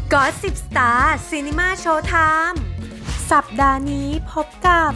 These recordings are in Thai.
ก็สิบสตาร์ซีนีมาโชว์ไทม์สัปดาห์นี้พบกับ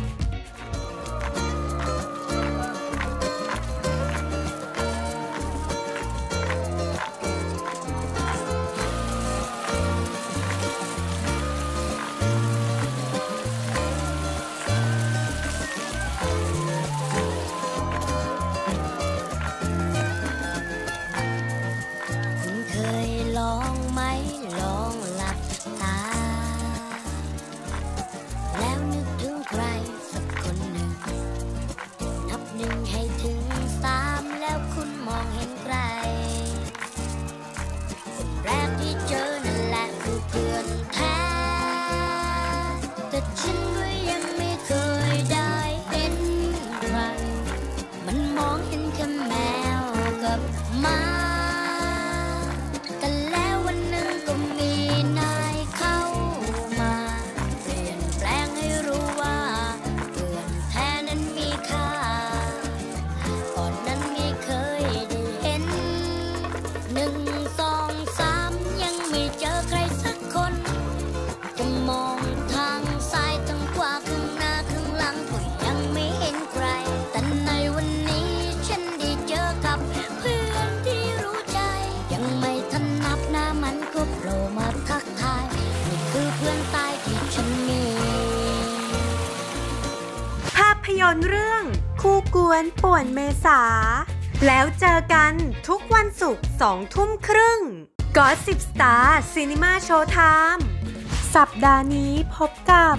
เรื่องคู่กวนป่วนเมษาแล้วเจอกันทุกวันศุกร์2 ทุ่มครึ่งก็สิบสตาร์ซีนีมาโชว์ไทม์สัปดาห์นี้พบกับ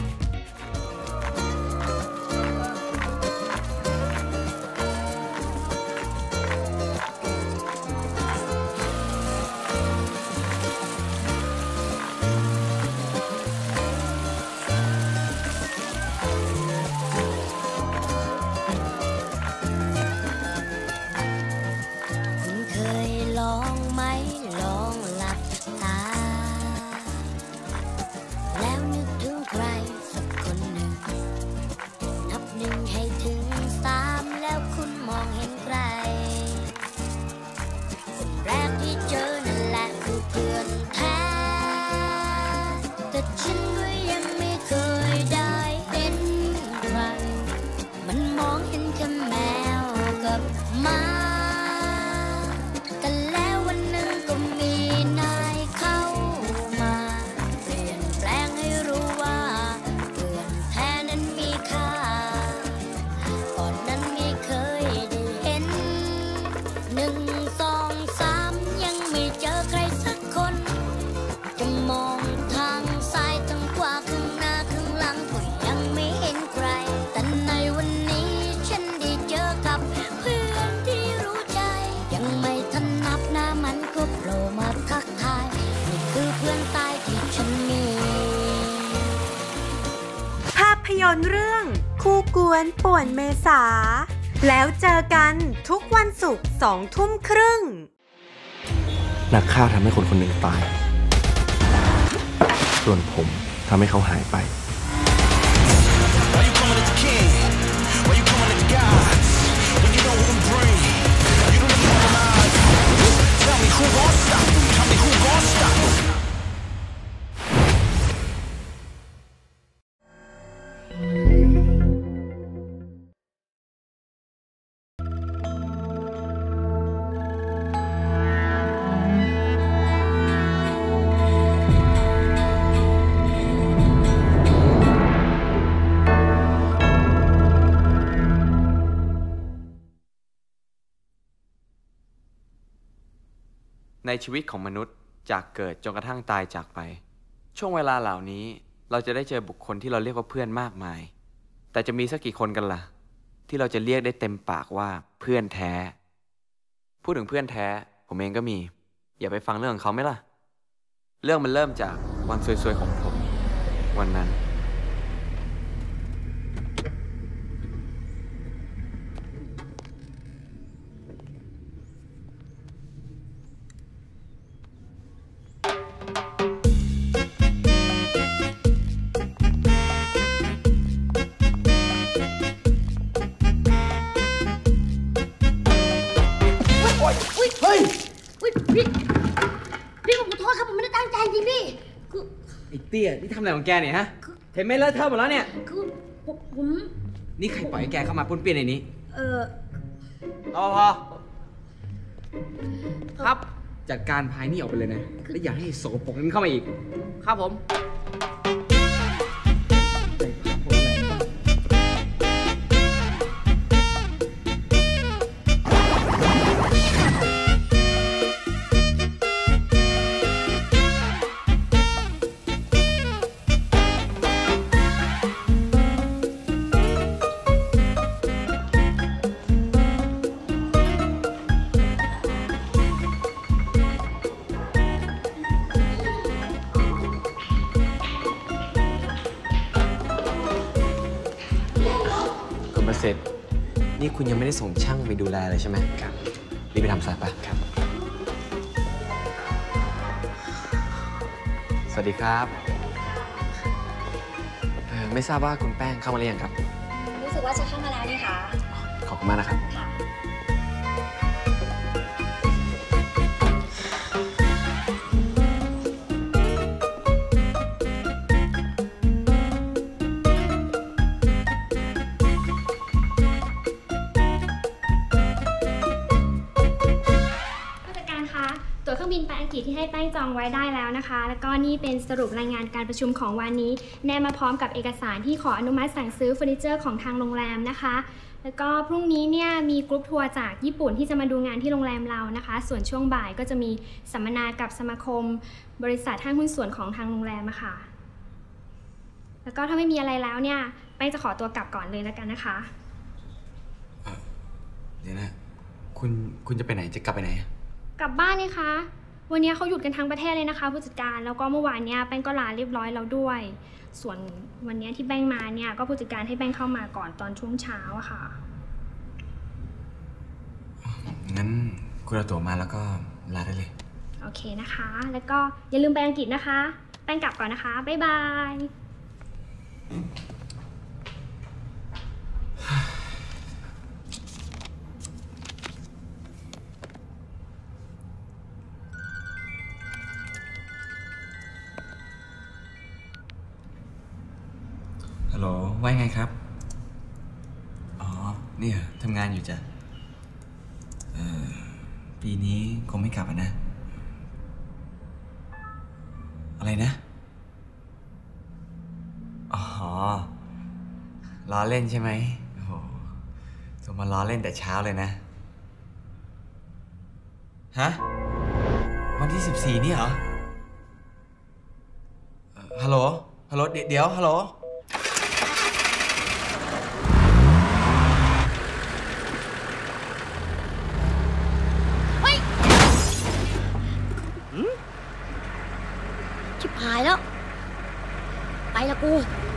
เรื่องคู่กวนป่วนเมษาแล้วเจอกันทุกวันศุกร์2 ทุ่มครึ่งนักฆ่าทำให้คนคนหนึ่งตายส่วนผมทำให้เขาหายไปในชีวิตของมนุษย์จากเกิดจนกระทั่งตายจากไปช่วงเวลาเหล่านี้เราจะได้เจอบุคคลที่เราเรียกว่าเพื่อนมากมายแต่จะมีสักกี่คนกันล่ะที่เราจะเรียกได้เต็มปากว่าเพื่อนแท้พูดถึงเพื่อนแท้ผมเองก็มีอย่าไปฟังเรื่องของเขาไหมล่ะเรื่องมันเริ่มจากวันซวยๆของผมวันนั้นพี่ผมขอโทษครับผมไม่ได้ตั้งใจจริงพี่ไอ้เตี้ยนี่ทำอะไรของแกเนี่ยฮะเห็นไหมเลอะเทอะหมดแล้วเนี่ยคือผมนี่ใครปล่อยให้แกเข้ามาปุ้นเปี้ยนในนี้รปภครับจัดการพายนี่ออกไปเลยนะและอย่าให้สกปรกนั้นเข้ามาอีกครับผมเสร็จนี่คุณยังไม่ได้ส่งช่างไปดูแลเลยใช่ไหมครับรีบไปทำซะปะครับสวัสดีครับไม่ทราบว่าคุณแป้งเข้ามาหรือยังครับรู้สึกว่าจะเข้ามาแล้วนี่ค่ะขอบคุณมากนะครับตั๋วเครื่องบินไปอังกฤษที่ให้แป้งจองไว้ได้แล้วนะคะแล้วก็นี่เป็นสรุปรายงานการประชุมของวันนี้แนบมาพร้อมกับเอกสารที่ขออนุมัติสั่งซื้อเฟอร์นิเจอร์ของทางโรงแรมนะคะแล้วก็พรุ่งนี้เนี่ยมีกรุ๊ปทัวร์จากญี่ปุ่นที่จะมาดูงานที่โรงแรมเรานะคะส่วนช่วงบ่ายก็จะมีสัมมนากับสมาคมบริษัทห้างหุ้นส่วนของทางโรงแรมอะค่ะแล้วก็ถ้าไม่มีอะไรแล้วเนี่ยแป้งจะขอตัวกลับก่อนเลยแล้วกันนะคะเดี๋ยวนะคุณจะไปไหนจะกลับไปไหนกลับบ้านนี่คะวันนี้เขาหยุดกันทั้งประเทศเลยนะคะผู้จัดการแล้วก็เมื่อวานเนี้ยแป้งก็ลาเรียบร้อยแล้วด้วยส่วนวันนี้ที่แป้งมาเนี่ยก็ผู้จัดการให้แป้งเข้ามาก่อนตอนช่วงเช้าอะค่ะงั้นคุณเอาตั๋วมาแล้วก็ลาได้เลยโอเคนะคะแล้วก็อย่าลืมไปอังกฤษนะคะแป้งกลับก่อนนะคะบ๊ายบายฮัลโหลว่าไงครับอ๋อเนี่ยทำงานอยู่จ้ะปีนี้คงไม่กลับนะอะไรนะอ๋อล้อเล่นใช่ไหมโอ้โหโทรมาล้อเล่นแต่เช้าเลยนะฮะวันที่14นี่เหรอฮัลโหลเดี๋ยวฮัลโหลชิบหายแล้วไปละกู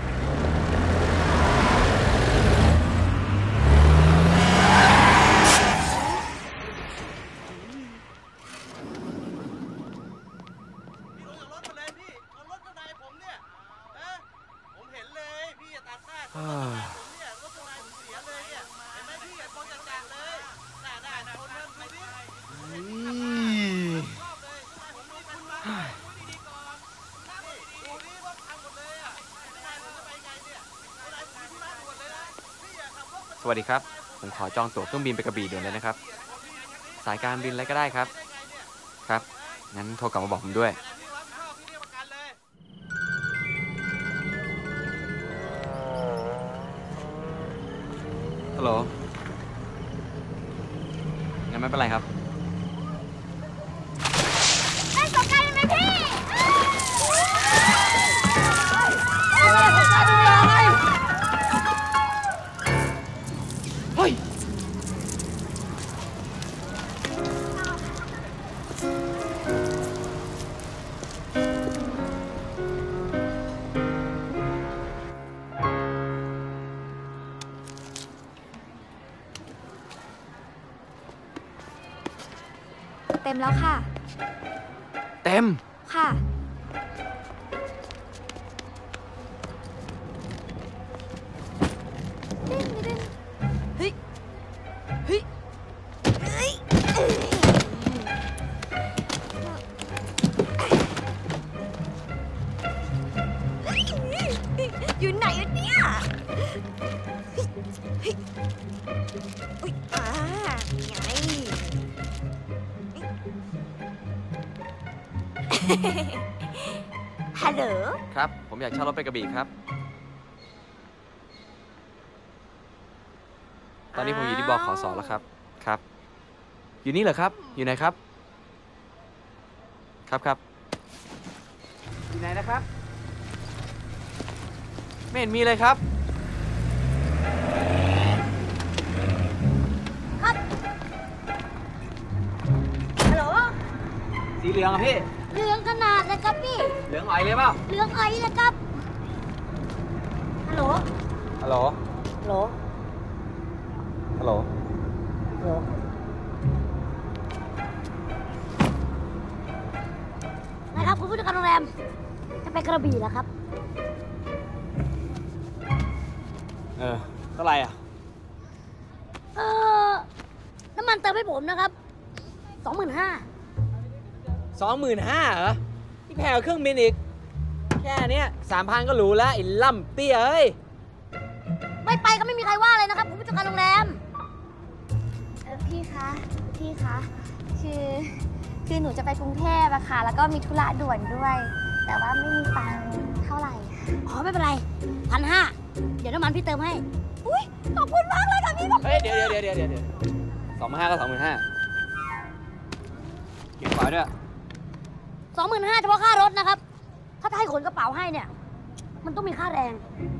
สวัสดีครับผมขอจองตั๋วเครื่องบินไปกระบี่ด่วนเลยนะครับสายการบินอะไรก็ได้ครับครับงั้นโทรกลับมาบอกผมด้วยฮัลโหลงั้นไม่เป็นไรครับได้สงกรานต์ไหมพี่เต็มแล้วค่ะเต็มค่ะเฮ้ยเฮ้ยอยู่ไหนอะเนี่ยอุ๊ยไงฮัลโหลครับ ผมอยากเช่ารถไปกระบี่ครับ ตอนนี้ผมอยู่ที่บขส.แล้วครับ ครับ อยู่นี่เหรอครับ อยู่ไหนครับ ครับอยู่ไหนนะครับ ไม่เห็นมีเลยครับฮัลโหลสีเหลืองอะพี่เหลืองขนาดนะครับพี่เหลืองอ่อยเลยเปล่าเหลืองไอ้นะครับฮัลโหลฮัลโหลฮัลโหลฮัลโหลฮัลโหลนะครับคุณผู้จัดการโรงแรมจะไปกระบี่แล้วครับเท่าไหร่อ่ะน้ำมันเติมให้ผมนะครับ 25,000 25,000เหรอนี่แพงกว่าเครื่องบินอีก แค่เนี้ย3,000 ก็หรูแล้วไอ้ล่ำเตี้ยเอ้ยไม่ไปก็ไม่มีใครว่าเลยนะครับคุณผู้จัดการโรงแรมพี่คะคือหนูจะไปกรุงเทพอะค่ะ แล้วก็มีธุระด่วนด้วย แต่ว่าไม่มีตังค์เท่าไหร่ค่ะอ๋อไม่เป็นไร 1,500 เดี๋ยวน้ำมันพี่เติมให้ อุ้ยขอบคุณมากเลยค่ะพี่ขอบคุณเฮ้ย เดี๋ยว25,000 ก็ 25,000เก็บฝาด้วย 25,000เฉพาะค่ารถนะครับ ถ้าจะให้ขนกระเป๋าให้เนี่ย มันต้องมีค่าแรง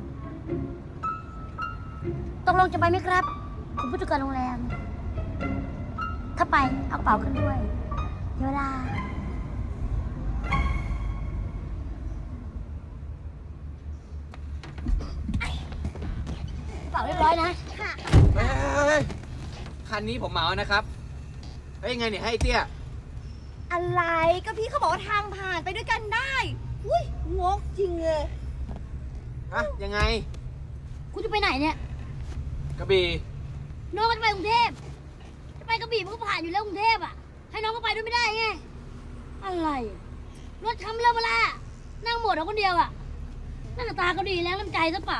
ตกลงจะไปไหมครับ คุณผู้จัดการโรงแรม ถ้าไปเอากระเป๋าขึ้นด้วยเดี๋ยวเวลากระเป๋าเรียบร้อยนะเฮ้ย คันนี้ผมเหมานะครับ เฮ้ย ไงเนี่ยให้เตี้ยอะไรก็พี่เขาบอกว่าทางผ่านไปด้วยกันได้อุ้ยงกจริงเลยอะยังไงคุณจะไปไหนเนี่ยกระบี่น้องก็จะไปกรุงเทพจะไปกระบี่มันก็ผ่านอยู่แล้วกรุงเทพอ่ะ ให้น้องก็ไปด้วยไม่ได้ไง อะไร รถทำเรื่องมาละนั่งหมดเอาคนเดียวอ่ะหน้าตาก็ดีแล้วน้ำใจซะเปล่า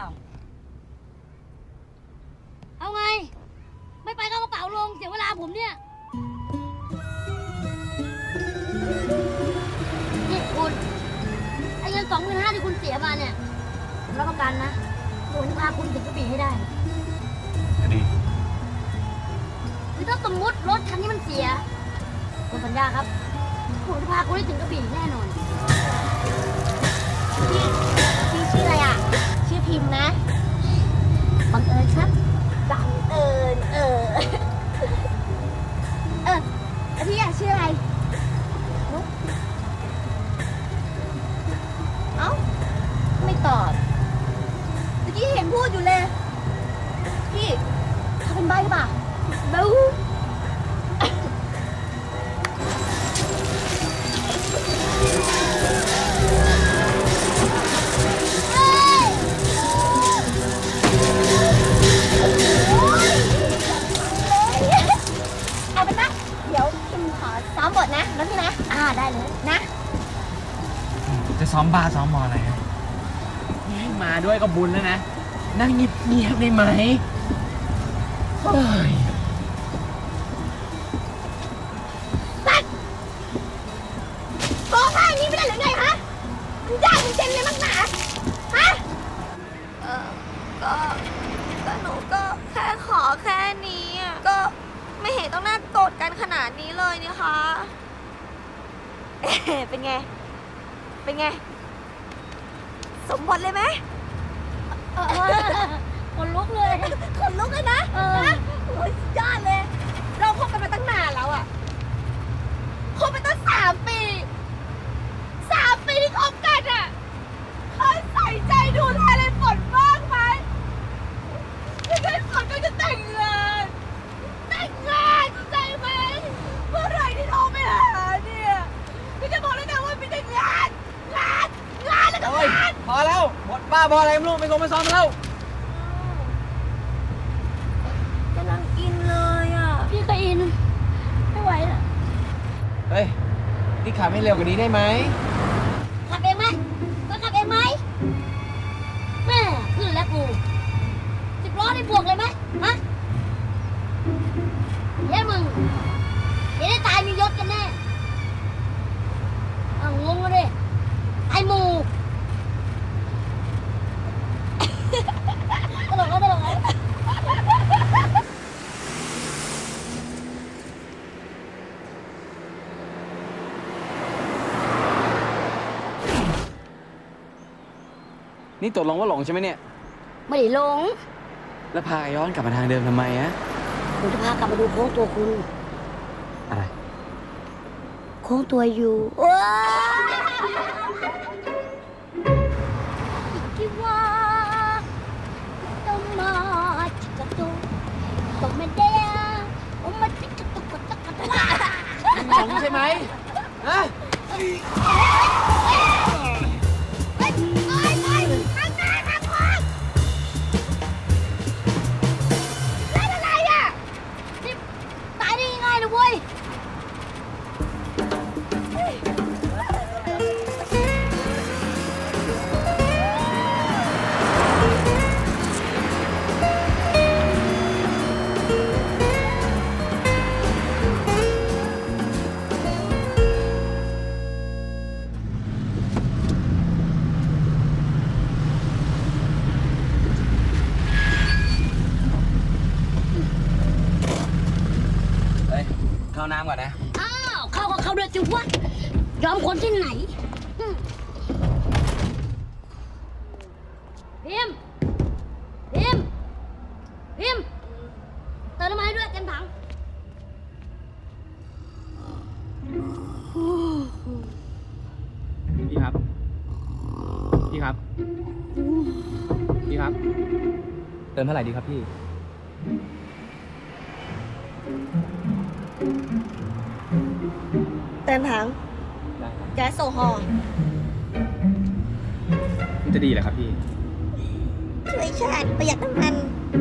เอาไง ไม่ไปก็เอากระเป๋าลงเสียเวลาผมเนี่ย นี่คุณไอ้เงิน25,000ที่คุณเสียมาเนี่ยผมรับประกันนะผมจะพาคุณถึงกระบี่ให้ได้ดีคือถ้าสมมติรถคันนี้มันเสียผมสัญญาครับผมจะพาคุณให้ถึงกระบี่แน่นอนพี่ชื่ออะไรอ่ะ ชื่อพิมพ์นะบังเอิญครับบังเอิญแล้วพี่อ่ะชื่ออะไรนุ๊กเอ้าไม่ตอบเมื่อกี้เห็นพูดอยู่เลยพี่เขาเป็นใบ้หรือเปล่าบู๊เอาเป็นว่าเดี๋ยวพิมขอซ้อมบทนะแล้วพี่นะได้เลยนะจะซ้อมบาซ้อมมออะไรอะให้มาด้วยก็บุญแล้วนะ นั่งเงียบๆได้ไหมเฮ้ยโกงท่าอย่างนี้ไม่ได้หรือไงฮะมันยากมันเจนเลยมากหนาฮะก็หนูก็แค่ขอแค่นี้อ่ะก็ไม่เห็นต้องน่าโกรธกันขนาดนี้เลยนี่คะเป็นไง สมบทเลยไหมคนลุกเลยขนลุกเลยนะนะโอ้ยสุดยอดเลย เราคบกันมาตั้งนานแล้วอะคบไปตั้ง3 ปีที่คบกันอะเคยใส่ใจดูแลอะไรฝนบ้างไหมไม่เคยฝนก็จะแต่งงานเข้าใจไหมเมื่อไหรที่โทรไปหาเนี่ยก็จะบอกแล้วไงว่ามีแต่งานแล้วก็โอ้ยงานพอแล้วหมดบ้าบออะไรไม่รู้ไม่ซ้อมแล้วกำลังอินเลยอ่ะพี่ก็อิน ไม่ไหวแล้วเฮ้ย นี่ขับให้เร็วกว่านี้ได้ไหมขับเองไหมก็ขับเองไหมแม่นี่ตกลงว่าหลงใช่ไหมเนี่ยไม่ได้หลงแล้วพาย้อนกลับมาทางเดิมทำไมอะผมจะพากลับมาดูโค้งตัวคุณอะไรโค้งตัวอยู่ว้าคิดว่าต้องมาจิกตุต้องมาเดียผมมาจิกตุกตะกตะหลงใช่ไหมฮะตายได้ง่ายๆเลยเว้ยเฮ้ย เข้าน้ำก่อนนะอ้าวเข้าก็เข้าด้วยสิวะยอมคนที่ไหนพิมพ์พิมพ์พิมพ์เติมน้ำมันให้ด้วยเต็มถังพี่ครับ พี่ครับ พี่ครับ เติมเท่าไหร่ดีครับพี่เต็มถังได้ครับแก๊สโซฮอล์มันจะดีเหรอครับพี่ช่วยชาติประหยัดน้ำมัน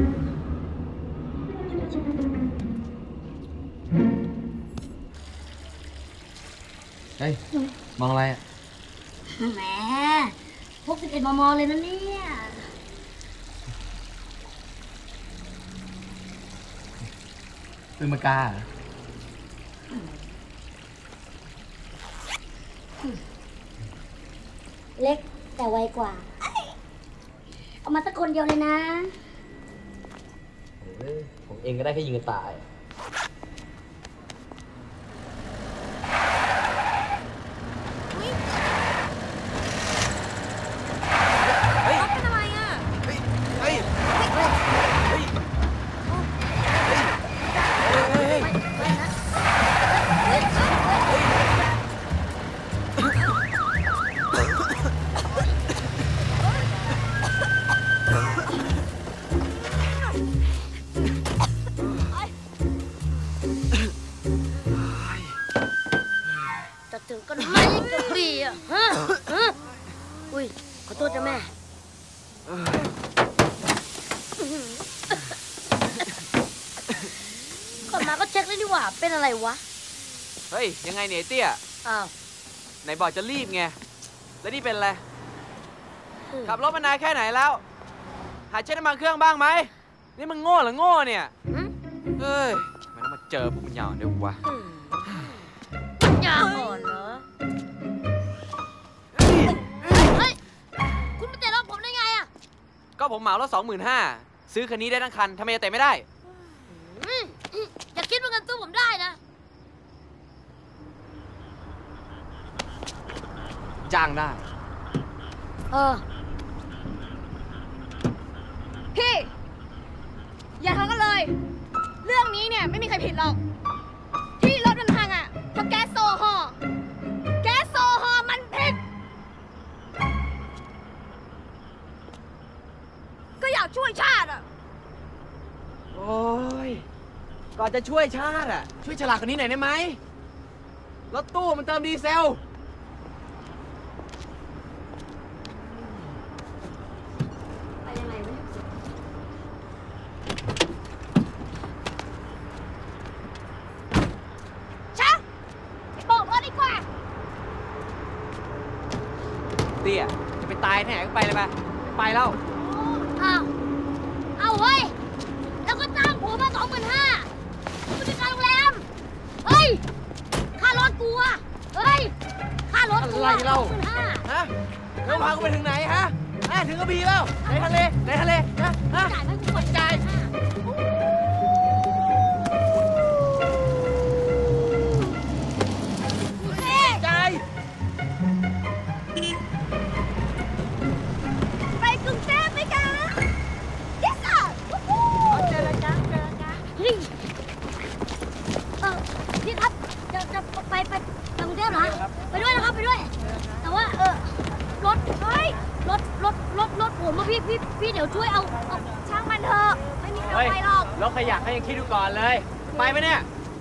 เฮ้ย มองอะไรอะแหมพก11 มม. เลยนะเนี่ยปืนปากกาเหรอเล็กแต่ไวกว่า เอามาสักคนเดียวเลยนะผมเองก็ได้แค่ยิงกระต่ายเป็นอะไรอ่ะจะถึงกันไหมจะดีอ่ะฮะอุ้ย ขอโทษจ้ะแม่ก่อนมาก็เช็คเลยดีกว่า เป็นอะไรวะเฮ้ย ยังไงเนี่ยไอ้เตี้ยอ้าวไหนบอกจะรีบไง แล้วนี่เป็นอะไร ขับรถมานานแค่ไหนแล้ว หาเช็ดน้ำมันเครื่องบ้างไหม นี่มึงโง่หรือโง่เนี่ย เฮ้ยทำไมต้องมาเจอพวกมันยาวเนี่ยวะยาอ่อนเหรอ เฮ้ย คุณมาเตะรถผมได้ไงอ่ะก็ผมเหมารถ25,000ซื้อคันนี้ได้ทั้งคันทำไมจะเตะไม่ได้อย่าคิดว่าเงินตู้ผมได้นะจ้างได้พี่ อย่าทะเลาะกันเลย เรื่องนี้เนี่ยไม่มีใครผิดหรอก ที่รถมันพังอ่ะเพราะแก๊สโซฮอล์แก๊สโซฮอล์มันผิด ก็อยากช่วยชาติอ่ะโอ้ย ก่อนจะช่วยชาติอ่ะ ช่วยฉลาดกว่านี้หน่อยได้ไหม รถตู้มันเติมดีเซลไปยังไงวะเนี่ยช้าไปบอกรถดีกว่าเตี้ย จะไปตายที่ไหนก็ไปเลยไปแล้วอ้าวเอาเฮ้ย แล้วก็จ้างผมมา25,000ผู้จัดการโรงแรม เฮ้ย ค่ารถกูอะเฮ้ย ค่ารถกูอะไรเล่า 25,000 ฮะแล้วพากูไปถึงไหนฮะถึงกระบี่แล้วในทะเลนะฮะจ่ายให้กูก่อนจ่ายไปรถผมมาพี่เดี๋ยวช่วยเอาช่างมันเถอะไม่มีใครเอาไปหรอกรถขยะเขายังคิดดูก่อนเลย ไปไหมเนี่ย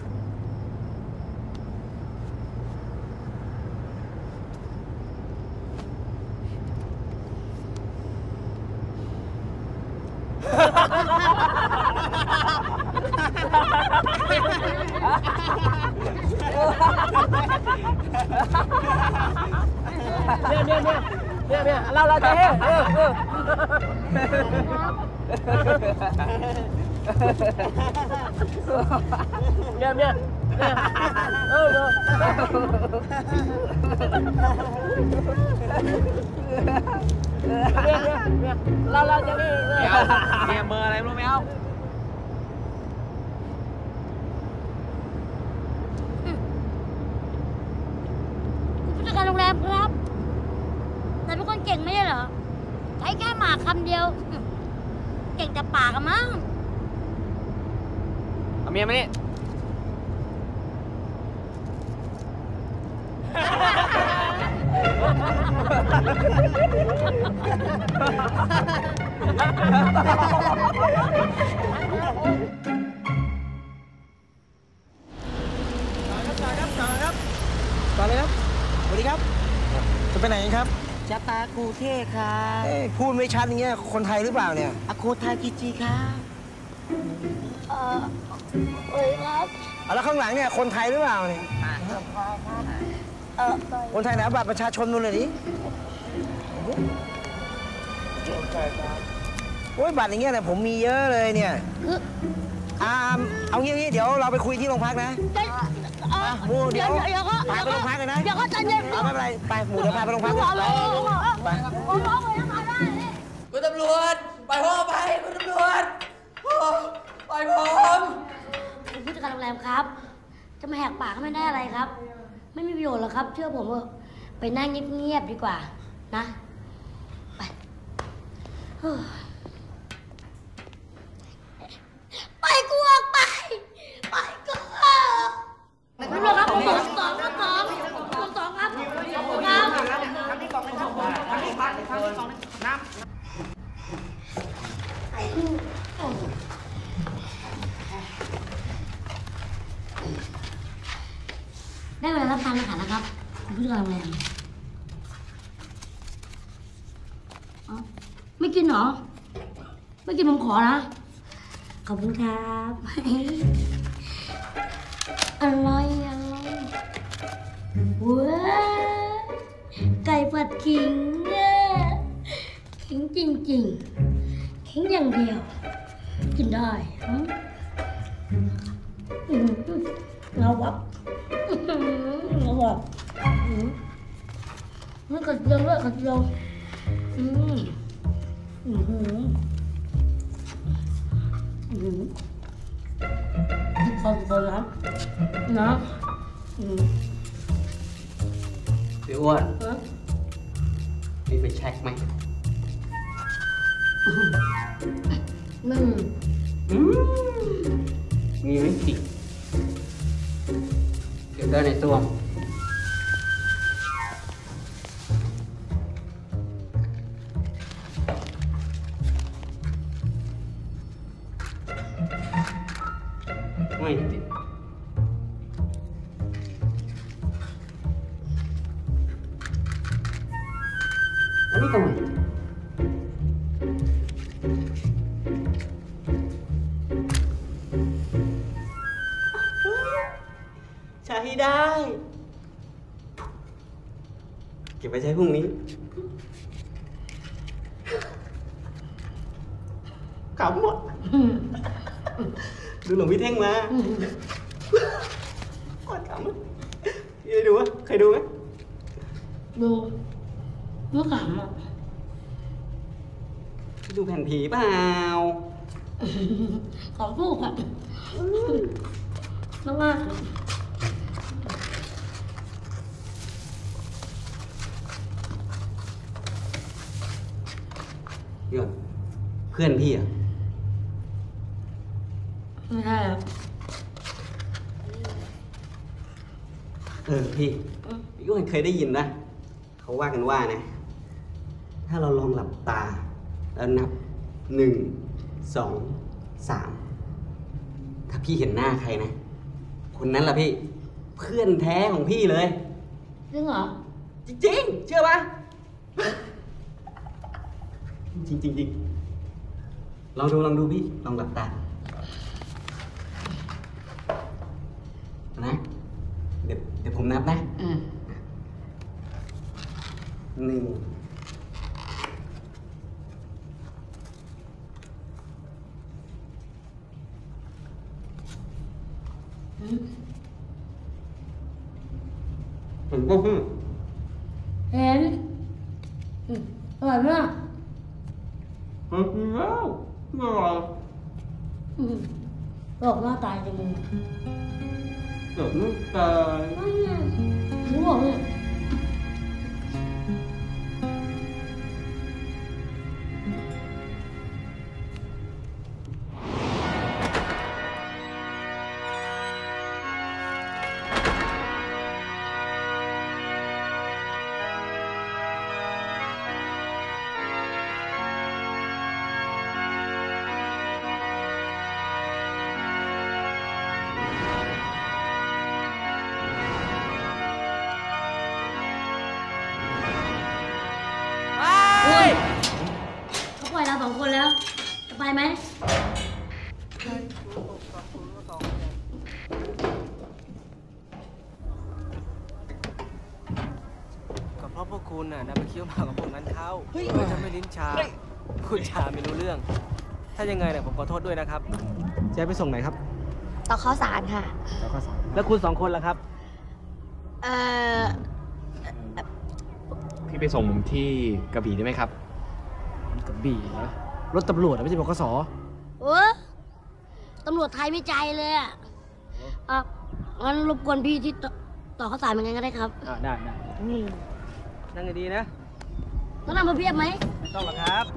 เนี่ยเราจะให้เนี่ยเราจะนี่เนี่ยเบอร์อะไรรู้ไหมเอาผู้จัดการโรงแรมครับแต่เป็นคนเก่งไม่ใช่เหรอใช้แค่หมากคำเดียวเก่งแต่ปากอะมั้งเอาเมียมานี่ต่อเลยครับสวัสดีครับจะไปไหนกันครับจะปากูเท่ครับพูดไม่ชัดอย่างเงี้ยคนไทยหรือเปล่าเนี่ยอาโคทากิจิครับครับแล้วข้างหลังเนี่ยคนไทยหรือเปล่าเนี่ยคนไทยไหนเอาบัตรประชาชนมาเลยดิโอ้ยบัตรอย่างเงี้ยเนี่ยผมมีเยอะเลยเนี่ยเอางี้เดี๋ยวเราไปคุยที่โรงพักนะหมูเดี๋ยวพาไปโรงพักเลยนะเดี๋ยวก็ใจเย็นไม่เป็นไรไปหมูเดี๋ยวพาไปโรงพักไปคุณตำรวจปล่อยผมไปคุณตำรวจปล่อยผมคุณผู้จัดการโรงแรมครับ จะมาแหกปากให้ไม่ได้อะไรครับ ไม่มีประโยชน์หรอกครับเชื่อผมเถอะไปนั่งเงียบๆดีกว่านะไปกูออกไปกูตำรวจครับผมสองครับได้เวลารับทานอาหารแล้วครับคุณผู้จัดการโรงแรมไม่กินเหรอไม่กินผมขอนะขอบคุณครับอร่อยว้าไก่ผัดขิงขิงจริงๆขิงอย่างเดียวกินได้เราแบบมันกระเทียมด้วยกระเทียมขอบคุณนะพี่อ้วนมีไปเช็คไหมมีไม่ผิดเดี๋ยวเดินในตัวไม่ติดอันนี้ก็ไม่ใช้ได้เก็บไว้ใช้พรุ่งนี้ขำหมดดูหลวงพี่เท่งมาโคตรขำเคยดูวะเคยดูไหมดูเมื่อก่อนอ่ะดูแผ่นผีเปล่าของลูกอ่ะมากเดี๋ยวเพื่อนพี่อ่ะไม่ใช่ครับพี่ก็เคยได้ยินนะเขาว่ากันว่านะถ้าาเราลองหลับตาแล้วนับ1 2 3ถ้าพี่เห็นหน้าใครนะคนนั้นล่ะพี่เพื่อนแท้ของพี่เลยจริงเหรอจริงๆเชื่อปะจริงลองดูพี่ลองหลับตานะเดี๋ยวผมนับนะ1เห็นก็พี่เห็นอร่อยไหมล่ะแล้วอร่อยบอกหน้าตายจมูกเกือบไม่ตายรู้บอกเนี่ยเขาปล่อยเรา2 คนแล้วจะไปไหมก็เพราะพวกคุณน่ะไปเคี้ยวหมากกับพวกนั้นเขาเลยทำให้ลิ้นชาคุณชาไม่รู้เรื่องถ้ายังไงเนี่ยผมขอโทษด้วยนะครับจะไปส่งไหนครับต่อข้าวสารค่ะต่อข้าวสารแล้วคุณ2 คนล่ะครับพี่ไปส่งผมที่กระบี่ได้ไหมครับกระบี่เหรอรถตำรวจไม่ใช่บกส. ตำรวจไทยไม่ใจเลยอ่ะงั้นรบกวนพี่ที่ต่อข้าวสารเหมือนกันก็ได้ครับได้นั่งดีๆนะต้องนำมาเพียบไหมไม่ต้องหรอกครับ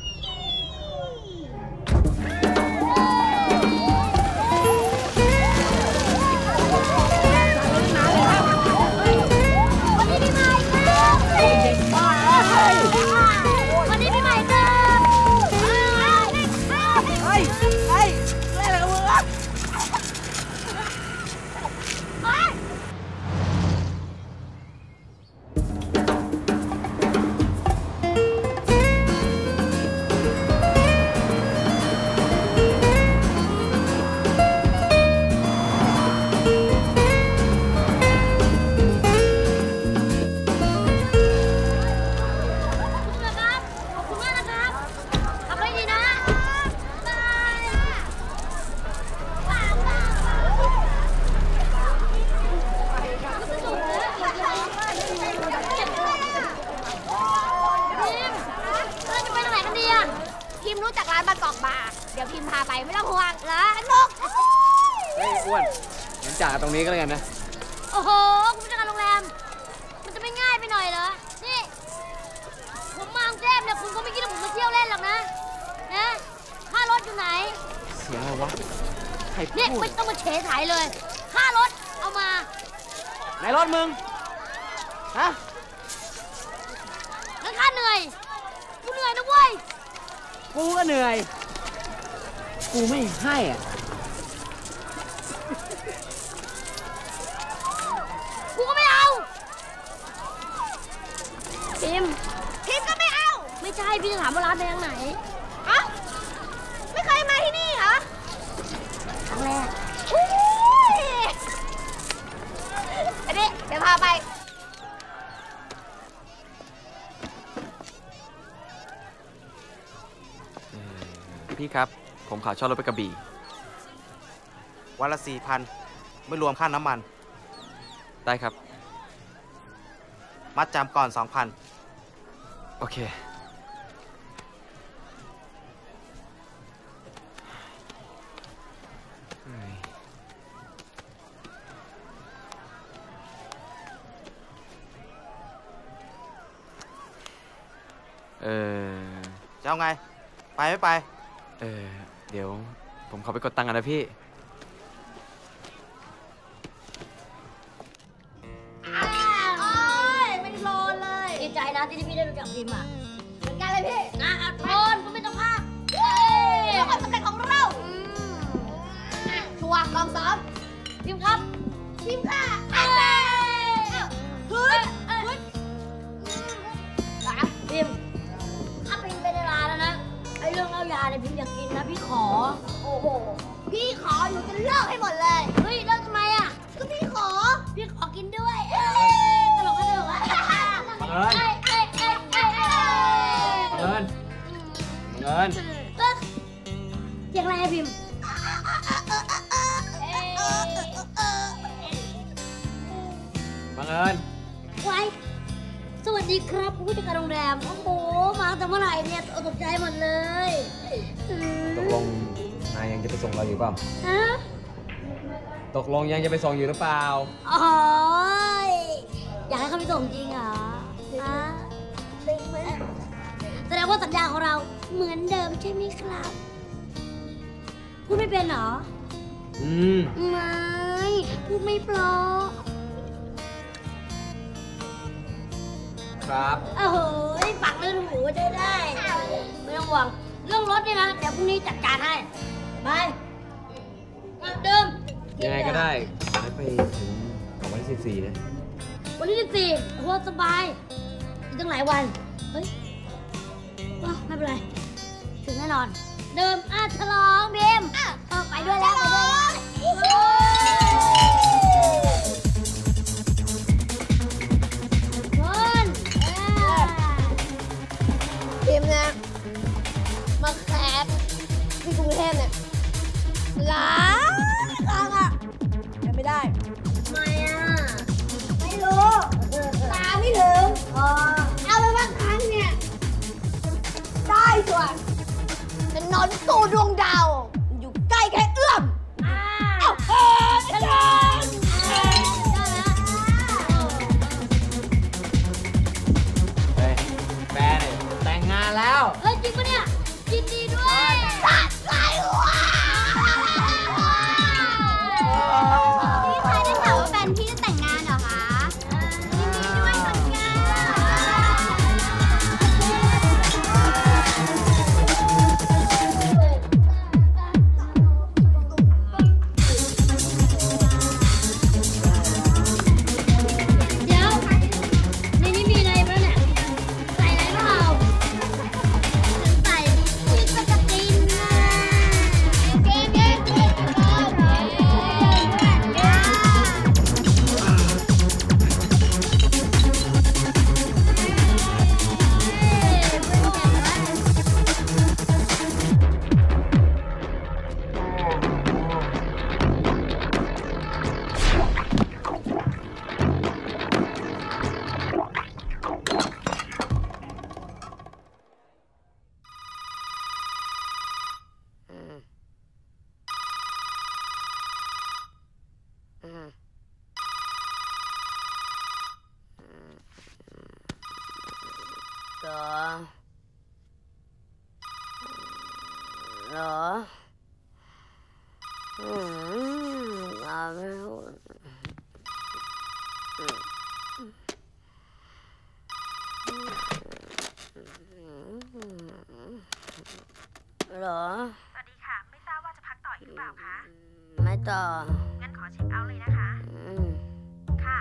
เดี๋ยวพิมพาไปไม่ต้องห่วงนะนกอ้วนงั้นจ่าตรงนี้ก็แล้วกันนะโอ้โหคุณผู้จัดการโรงแรมมันจะไม่ง่ายไปหน่อยเหรอนี่ผมมากรุงเทพเนี่ยคุณก็ไม่คิดว่าผมมาเที่ยวเล่นหรอกนะค่ารถอยู่ไหนเสียงอะไรวะใครพูดเนี่ยไม่ต้องมาเฉยถ่ายเลยค่ารถเอามาไหนรถมึงฮะงั้นค่าเหนื่อยกูเหนื่อยนะเว้ยกูก็เหนื่อยกูไม่ให้อ่ะกูก็ไม่เอาพิมก็ไม่เอาไม่ใช่พี่จะถามว่าร้านไปทางไหนไม่เคยมาที่นี่เหรอครั้งแรกอันนี้เดี๋ยวพาไปพี่ครับผมขอเช่ารถไปกระบี่วันละ 4,000 ไม่รวมค่าน้ำมันได้ครับมัดจำก่อน 2,000 โอเคจะเอาไงไปไม่ไปเดี๋ยวผมขอไปกดตังค์กันนะพี่ไม่โลเลยดีใจนะที่พี่ได้รู้จักพิมพ์อ่ะเหมือนกันพี่นะอัดพรคุณเป็นเจ้าภาพเพื่อความสำเร็จของเราชัวร์ลองซ้อมทีมครับทีมค่ะฮึดพิมถ้าเป็นเวลาแล้วนะไอ้เรื่องเหล้ายาเนี่ยพิมอยากกินนะพี่ขอโอ้โหพี่ขอหนูจะเลิกให้หมดเลยเฮ้ยเลิกทำไมอ่ะก็พี่ขอกินด้วยตลกอ่ะบังเอิญเสียงอะไรพิมบังเอิญไว้สวัสดีครับผู้จัดการโรงแรมโอ้โหมาแต่เมื่อไหร่เนี่ยตกใจหมดเลยตกลงนายยังจะไปส่งเราอยู่เปล่าฮะตกลงยังจะไปส่งอยู่หรือเปล่าอ๋ออยากให้เขาไปส่งจริงเหรอฮะแสดงว่าสัญญาของเราเหมือนเดิมใช่ไหมครับพูดไม่เป็นเหรอไม่พูดไม่เพราะครับโอ้โหฝังเรื่องหูได้ไม่ต้องห่วงเรื่องรถนี่นะเดี๋ยวพรุ่งนี้จัดการให้ไปเดิมยังไงก็ได้ไปถึงของวันที่14นะวันที่14โหสบายอีกตั้งหลายวันเฮ้ยไม่เป็นไรถึงแน่นอนเดิมฉลองเบมไปด้วยแล้วทีมเนี่ยมาแคสที่กรุงเทพเนี่ยหลายครั้งอะแต่ไม่ได้ทำไมอะไม่รู้ตาไม่ถึงเอาไปว่าครั้งเนี่ยได้ส่วนจะนอนตู้ดวงดาวอยู่ใกล้แค่เอื้อมแฟนแต่งงานแล้วเฮ้ยจริงปะเนี่ยยินดีด้วยตัดใจว่ะพี่ชายได้ข่าวว่าแฟนพี่จะแต่งงานเหรอคะยินดีด้วยคนงานเดี๋ยวในนี้มีอะไรบ้างเนี่ยใส่อะไรเปล่าใส่พี่ก็จะกินนะเก่งเหรอเหรอสวัสดีค่ะไม่ทราบว่าจะพักต่ออีกหรือเปล่าคะไม่ต่องั้นขอเช็คเอาท์เลยนะคะค่ะ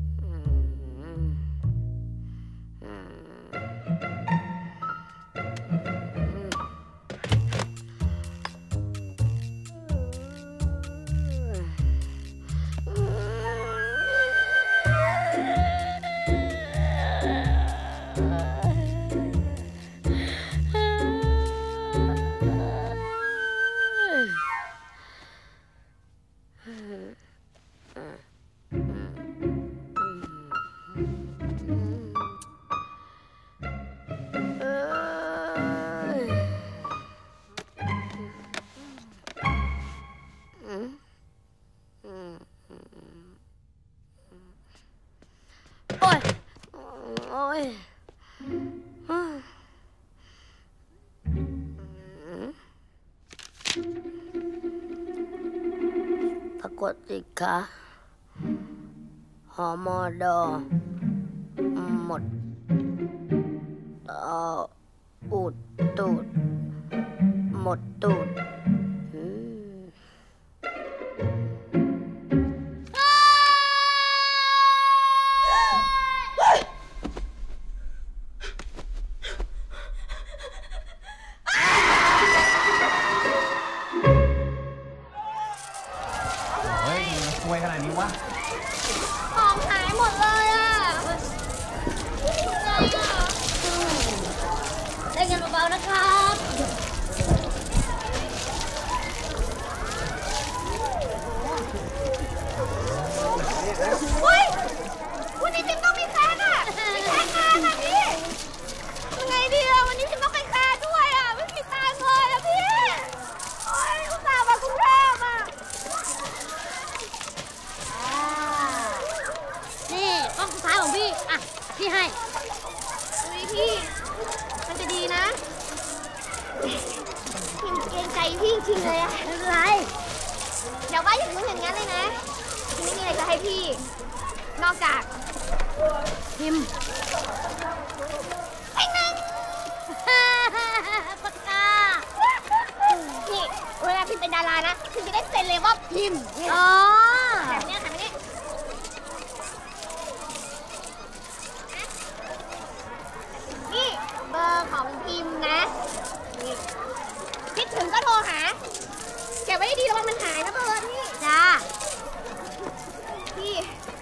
ปรากฏสิคะหมดหมดอูดตูดหมดตูดเฮ้ยซวยขนาดนี้วะของหายหมดเลยอ่ะได้เงินเบาๆนะครับเฮ้ยวันนี้พิมต้องมีแคสอ่ะมีแคสมาค่ะพี่ยังไงดีอ่ะวันนี้พิมต้องไปแคสด้วยอ่ะไม่มีตังค์เลยอ่ะพี่โอ๊ยอุตส่าห์มากรุงเทพอ่ะนี่กล้องสุดท้ายของพี่ อ่ะ พี่ให้อุ๊ยพี่ มันจะดีนะพิมเกรงใจพี่จริงๆเลยอะไม่เป็นไรเดี๋ยวว่าอย่างนู้นอย่างนั้นเลยนะพิมไม่มีอะไรจะให้พี่ นอกจากพิมพ์ไอ้นั่นปากกานี่เวลาพิมเป็นดารานะพิมจะได้เซ็นเลยว่าพิมอ๋อแบบเนี้ยค่ะนี่นี่เบอร์ของพิมนะนี่คิดถึงก็โทรหาเก็บไว้ดีๆระวังมันหายนะเบอร์นี่จ้าพี่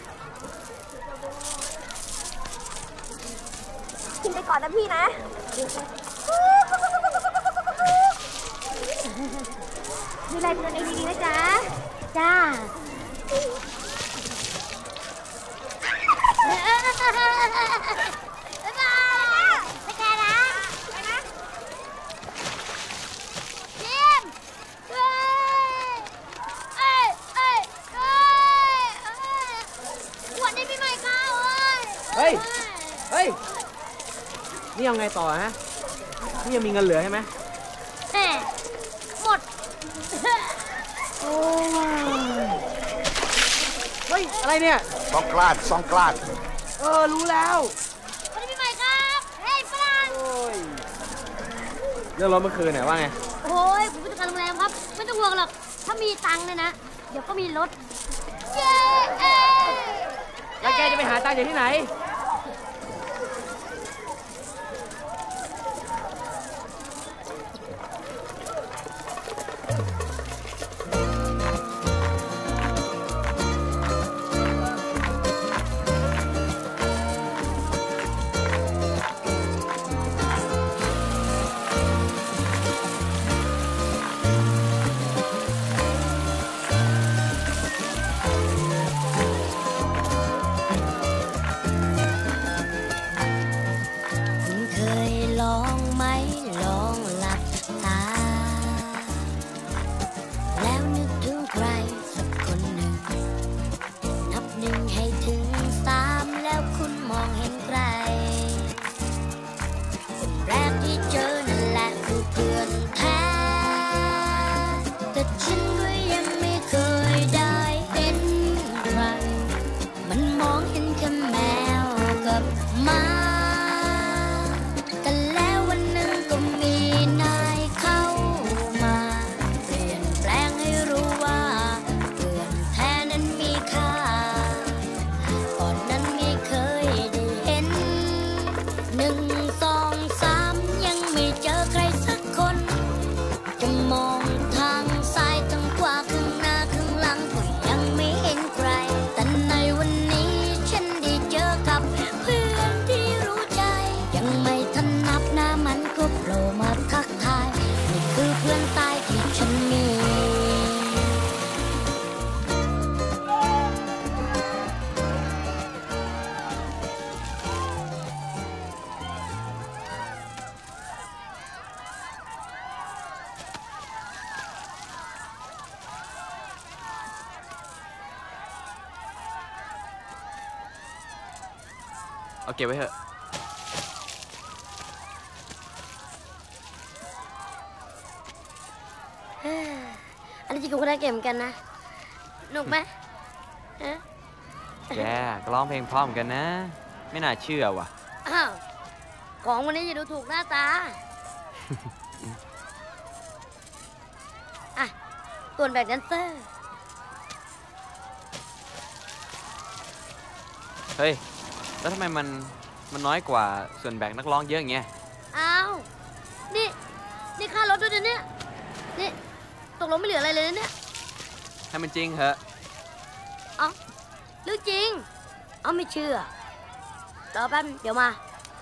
พิมไปก่อนนะพี่นะดูแลตัวเองดีๆนะจ๊ะจ้าบ๊ายบายไปแกนะไปนะพิมเอ้ยเอ้ยเอ้ยเอ้ยขวดนี้พี่ใหม่เข้าเอ้ยเฮ้ย นี่เอาไงต่อฮะ นี่ยังมีเงินเหลือใช่ไหมแหมหมดโอ้ยเฮ้ย อะไรเนี่ยซองกลาดรู้แล้ววันนี้พี่ใหม่ครับเฮ้ยฝรั่งโอ้ย เรื่องรถเมื่อคืนเนี่ยว่าไงโอ้ยผมผู้จัดการโรงแรมครับ ไม่ต้องห่วงหรอก ถ้ามีตังค์เนี่ยนะ เดี๋ยวก็มีรถเย้เอ้ยแล้วแกจะไปหาตังค์จากที่ไหนคุณเคยลองไหมลองหลับตา แล้วนึกถึงใครสักคนหนึ่ง นับหนึ่งให้ถึง3แล้วคุณมองเห็นใครคนแรกที่เจอนั่นแหละคือเพื่อนแท้แต่ฉันก็ยังไม่เคยได้เห็นใครมันมองเห็นแค่แมวกับหมาแต่แล้ววันหนึ่งก็มีนายเข้ามาเปลี่ยนแปลงให้รู้ว่าเพื่อนแท้นั้นมีค่าก่อนนั้นไม่เคยได้เห็น1 2 3ยังไม่เจอใครสักคนจะมองทางซ้ายทางขวาข้างหน้าข้างหลังก็ยังไม่เห็นใครแต่ในวันนี้ฉันได้เจอกับเพื่อนที่รู้ใจยังไม่ทันนับหน้ามันก็โผล่มาทักทายนี่คือเพื่อนตายที่ฉันมีเอาเก็บไว้เถอะอันนี้จริงๆก็ได้เก่งเหมือนกันนะหนุกไหมฮะแกก็ร้องเพลงพร้อมกันนะ ไม่น่าเชื่อว่ะอ้าวของวันนี้อย่าดูถูกหน้าตาอ่ะส่วนแบ่งแดนเซอร์เฮ้ย แล้วทำไมมันน้อยกว่าส่วนแบ่งนักร้องเยอะอย่างเงี้ยอ้าว นี่ค่ารถด้วยนะเนี่ย นี่ตกลงไม่เหลืออะไรเลยนะเนี่ยให้มันจริงเหอะเอ้าเรื่องจริง เอาไม่เชื่อรอแป๊บเดี๋ยวมา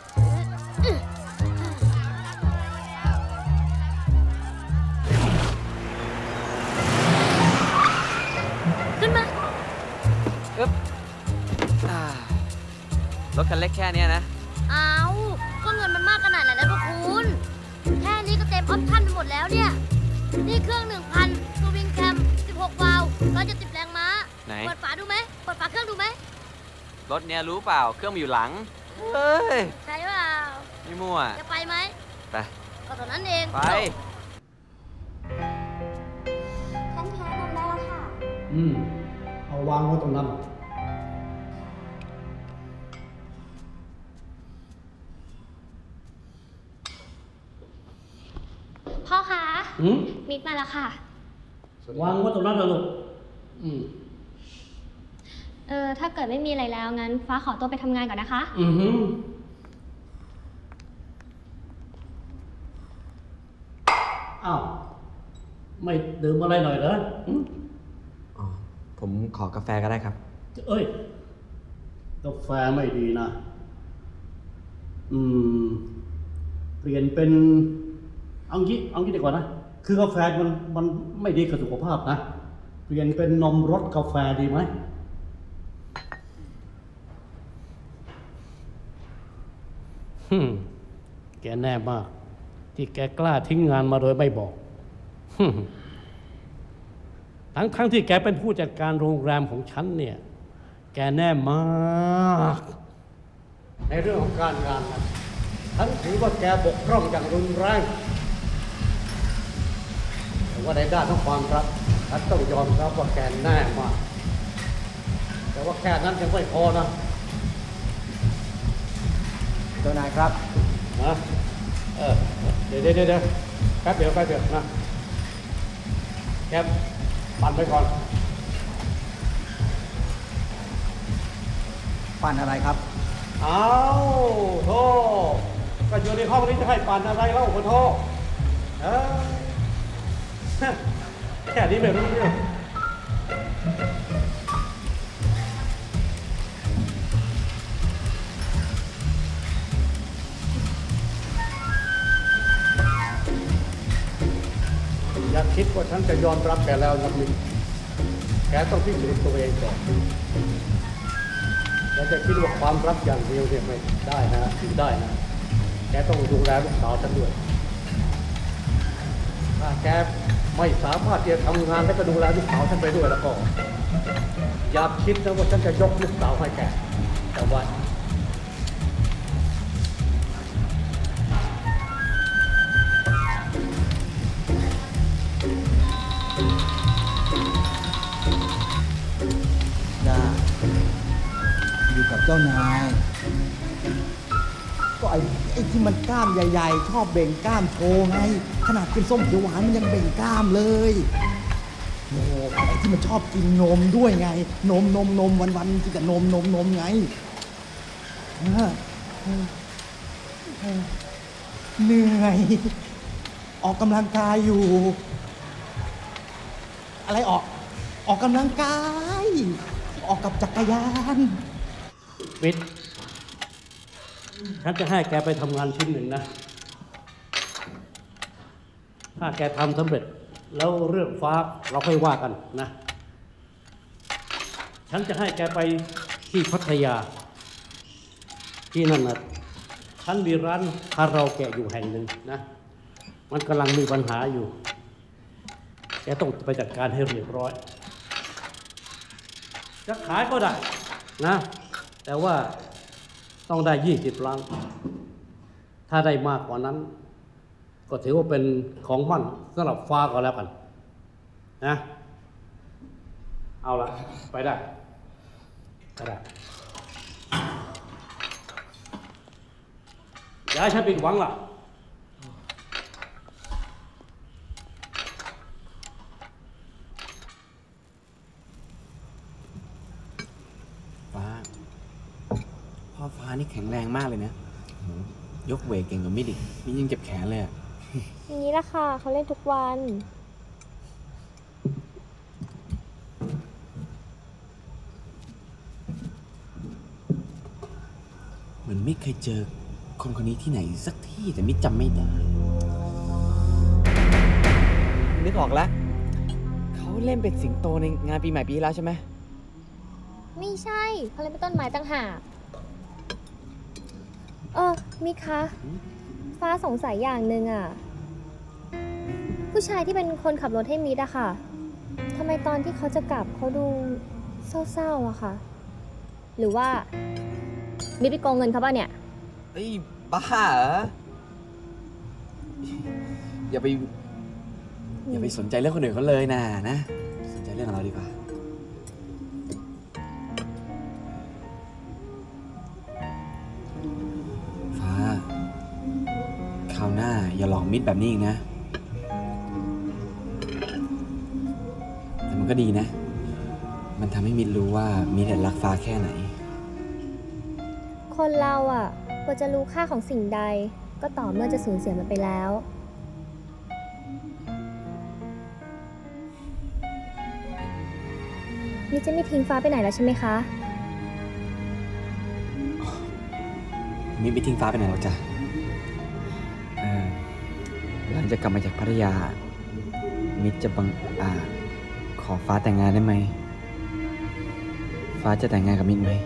ขึ้นมารถคันเล็กแค่เนี้ยนะเอาก็เงินมันมากขนาดไหนแล้วพวกคุณ แค่นี้ก็เต็มออปชั่นไปหมดแล้วเนี่ย นี่เครื่อง 1,000 ตัววิงแคม 16 วาล์ว170 แรงม้าไหนเปิดฝาดูไหมเปิดฝาเครื่องดูไหมรถเนี้ยรู้เปล่า เครื่องมันอยู่หลัง เฮ้ยใช่เปล่าไม่มั่วจะไปไหมไปก็เท่านั้นเองไปท่านคะนำได้แล้วค่ะเอาวางไว้ตรงนั้นพ่อคะมิกมาแล้วค่ะวางไว้ตรงนั้นนะลูกถ้าเกิดไม่มีอะไรแล้วงั้นฟ้าขอตัวไปทำงานก่อนนะคะอ้าว ไม่ดื่มอะไรหน่อยเหรออ๋อ ผมขอกาแฟก็ได้ครับเอ้ย กาแฟไม่ดีนะ เปลี่ยนเป็นเอางี้ดีกว่านะ คือกาแฟมันไม่ดีกับสุขภาพนะ เปลี่ยนเป็นนมรสกาแฟดีไหม แกแน่มาก ที่แกกล้าทิ้งงานมาโดยไม่บอก ทั้งที่แกเป็นผู้จัดการโรงแรมของฉันเนี่ย แกแน่มาก ในเรื่องของการงานนะฉันถือว่าแกบกพร่องอย่างรุนแรงแต่ว่าในด้านของความรักฉันต้องยอมรับว่าแกแน่มาก แต่ว่าแค่นั้นยังไม่พอนะเจ้านายครับนะเดี๋ยวแป๊บเดียวนะแกปั่นไปก่อนปั่นอะไรครับเอาโธ่ก็อยู่ในห้องนี้จะให้ปั่นอะไรเล่าคุณโธ่แค่นี้ไม่รู้เรื่องอย่าคิดว่าฉันจะยอมรับแกแล้วนะมินแกต้องพิสูจน์ตัวเองก่อนแกจะคิดว่าความรักอย่างเดียวเนี่ยไม่ได้นะได้นะแกต้องดูแลลูกสาวฉันด้วยถ้าแกไม่สามารถที่จะทำงานและก็ดูแลลูกสาวฉันไปด้วยแล้วก็อย่าคิดนะว่าฉันจะยกลูกสาวให้แกแต่ว่าอยู่กับเจ้านายก็ไอ้ที่มันกล้ามใหญ่ๆชอบเบ่งกล้ามโชว์ไงขนาดเป็นส้มเขียวหวานมันยังเบ่งกล้ามเลยโอ้ไอ้ที่มันชอบกินนมด้วยไงนมวันๆกินแต่นมไงเหนื่อยออกกำลังกายอยู่อะไรออกกำลังกายออกกับจักรยานวิทย์ฉันจะให้แกไปทำงานชิ้นหนึ่งนะ ถ้าแกทำสำเร็จแล้วเรื่องฟ้าเราค่อยว่ากันนะ ฉันจะให้แกไปที่พัทยาที่นั่นนะฉันมีร้านคาราโอเกะอยู่แห่งหนึ่งนะ มันกำลังมีปัญหาอยู่แกต้องไปจัดการให้เรียบร้อยจะขายก็ได้นะแต่ว่าต้องได้20 ล้านถ้าได้มากกว่านั้นก็ถือว่าเป็นของมั่นสำหรับฟ้าก็แล้วกันนะเอาละไปได้อย่าให้ฉันผิดหวังล่ะานี่แข็งแรงมากเลยนะยกเวทเก่งกว่ามิดอีกมิดยังเจ็บแขนเลยอะอย่างนี้ละค่ะเขาเล่นทุกวันเหมือนมิดเคยเจอคนคนนี้ที่ไหนสักที่แต่มิดจำไม่ได้นึกออกแล้วเขาเล่นเป็นสิงโตในงานปีใหม่ปีที่แล้วใช่ไหมไม่ใช่เขาเล่นเป็นต้นไม้ต่างหากมิคะ ฟ้าสงสัยอย่างหนึ่งอ่ะผู้ชายที่เป็นคนขับรถให้มิดอะค่ะทำไมตอนที่เขาจะกลับเขาดูเศร้าๆอะค่ะหรือว่ามิดไปโกงเงินเขาป่ะเนี่ยเอ้ยบ้าเหรออย่าไปสนใจเรื่องคนอื่นเขาเลยนะสนใจเรื่องของเราดีกว่าฟ้าคราวหน้าอย่าหลอกมิดแบบนี้อีกนะแต่มันก็ดีนะมันทำให้มิดรู้ว่ามิดรักฟ้าแค่ไหนคนเราอ่ะควรจะรู้ค่าของสิ่งใดก็ต่อเมื่อจะสูญเสียมันไปแล้วนี่จะไม่ทิ้งฟ้าไปไหนแล้วใช่ไหมคะมิดไม่ทิ้งฟ้าไปไหนหรอกจ้ะหลังจากกลับมาจากพัทยามิดจะบังอาจขอฟ้าแต่งงานได้ไหมฟ้าจะแต่งงานกับมิดไหม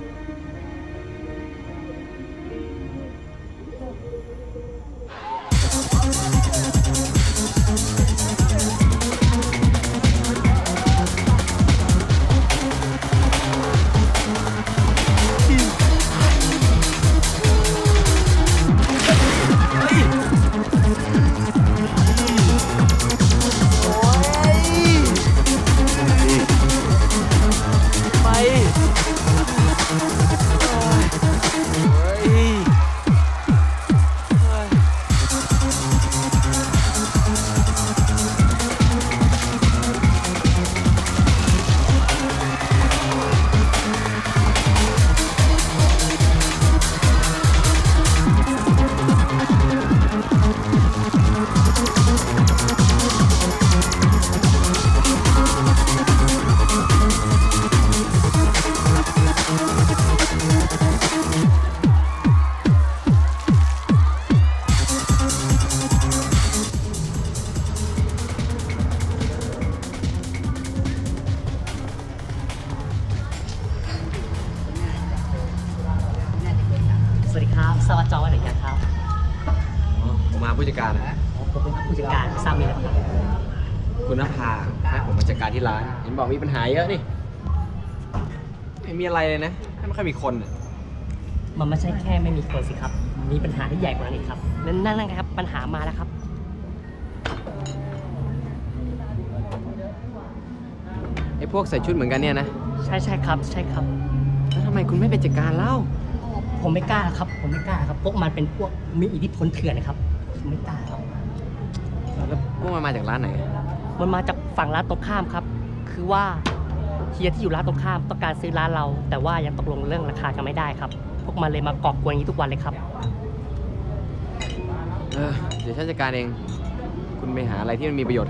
สวัสดีครับทราบว่าจองไว้หรือยังครับผมมาผู้จัดการนะผมเป็นผู้จัดการทราบมีอะไรครับคุณนภาให้ผมมาจัดการที่ร้านเห็นบอกมีปัญหาเยอะนี่ไม่มีอะไรเลยนะไม่ค่อยมีคนมันไม่ใช่แค่ไม่มีคนสิครับมีปัญหาที่ใหญ่กว่านั้นอีกครับนั่นครับปัญหามาแล้วครับไอ้พวกใส่ชุดเหมือนกันเนี่ยนะใช่ครับใช่ครับแล้วทำไมคุณไม่ไปจัดการเล่าผมไม่กล้าครับผมไม่กล้าครับพวกมันเป็นพวกมีอิทธิพลเถื่อนนะครับผมไม่กล้าครับแล้วพวกมันมาจากร้านไหนมันมาจากฝั่งร้านตรงข้ามครับคือว่าเฮียที่อยู่ร้านตรงข้ามต้องการซื้อร้านเราแต่ว่ายังตกลงเรื่องราคากันไม่ได้ครับพวกมันเลยมากอบกวนอย่างนี้ทุกวันเลยครับเดี๋ยวฉันจัดการเองคุณไปหาอะไรที่มันมีประโยชน์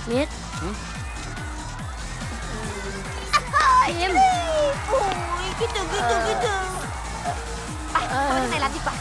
เม็ดพิมโอ้ยคิดถึงไปเข้าไปในร้านดีกว่า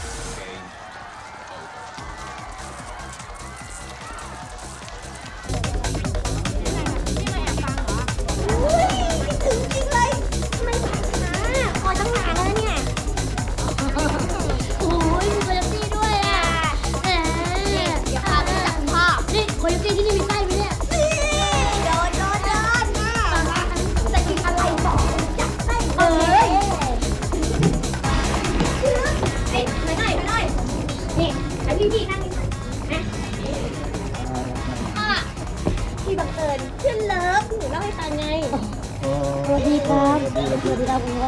พี่บังเอิญเพื่อนเลิฟหนูเล่าให้ฟังไงสวัสดีครับสวัสดีครับคุณพ่อ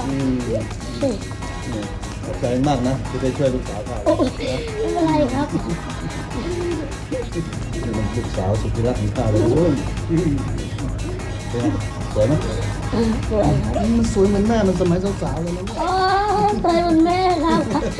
ขอบใจมากนะที่ได้ช่วยลูกสาวข้าไม่เป็นไรครับลูกสาวสุดที่รักของข้าเลยสวยไหมสวยครับมันสวยเหมือนแม่มันสมัยสาวๆเลยนะอ๋อสวยเหมือนแม่ครับ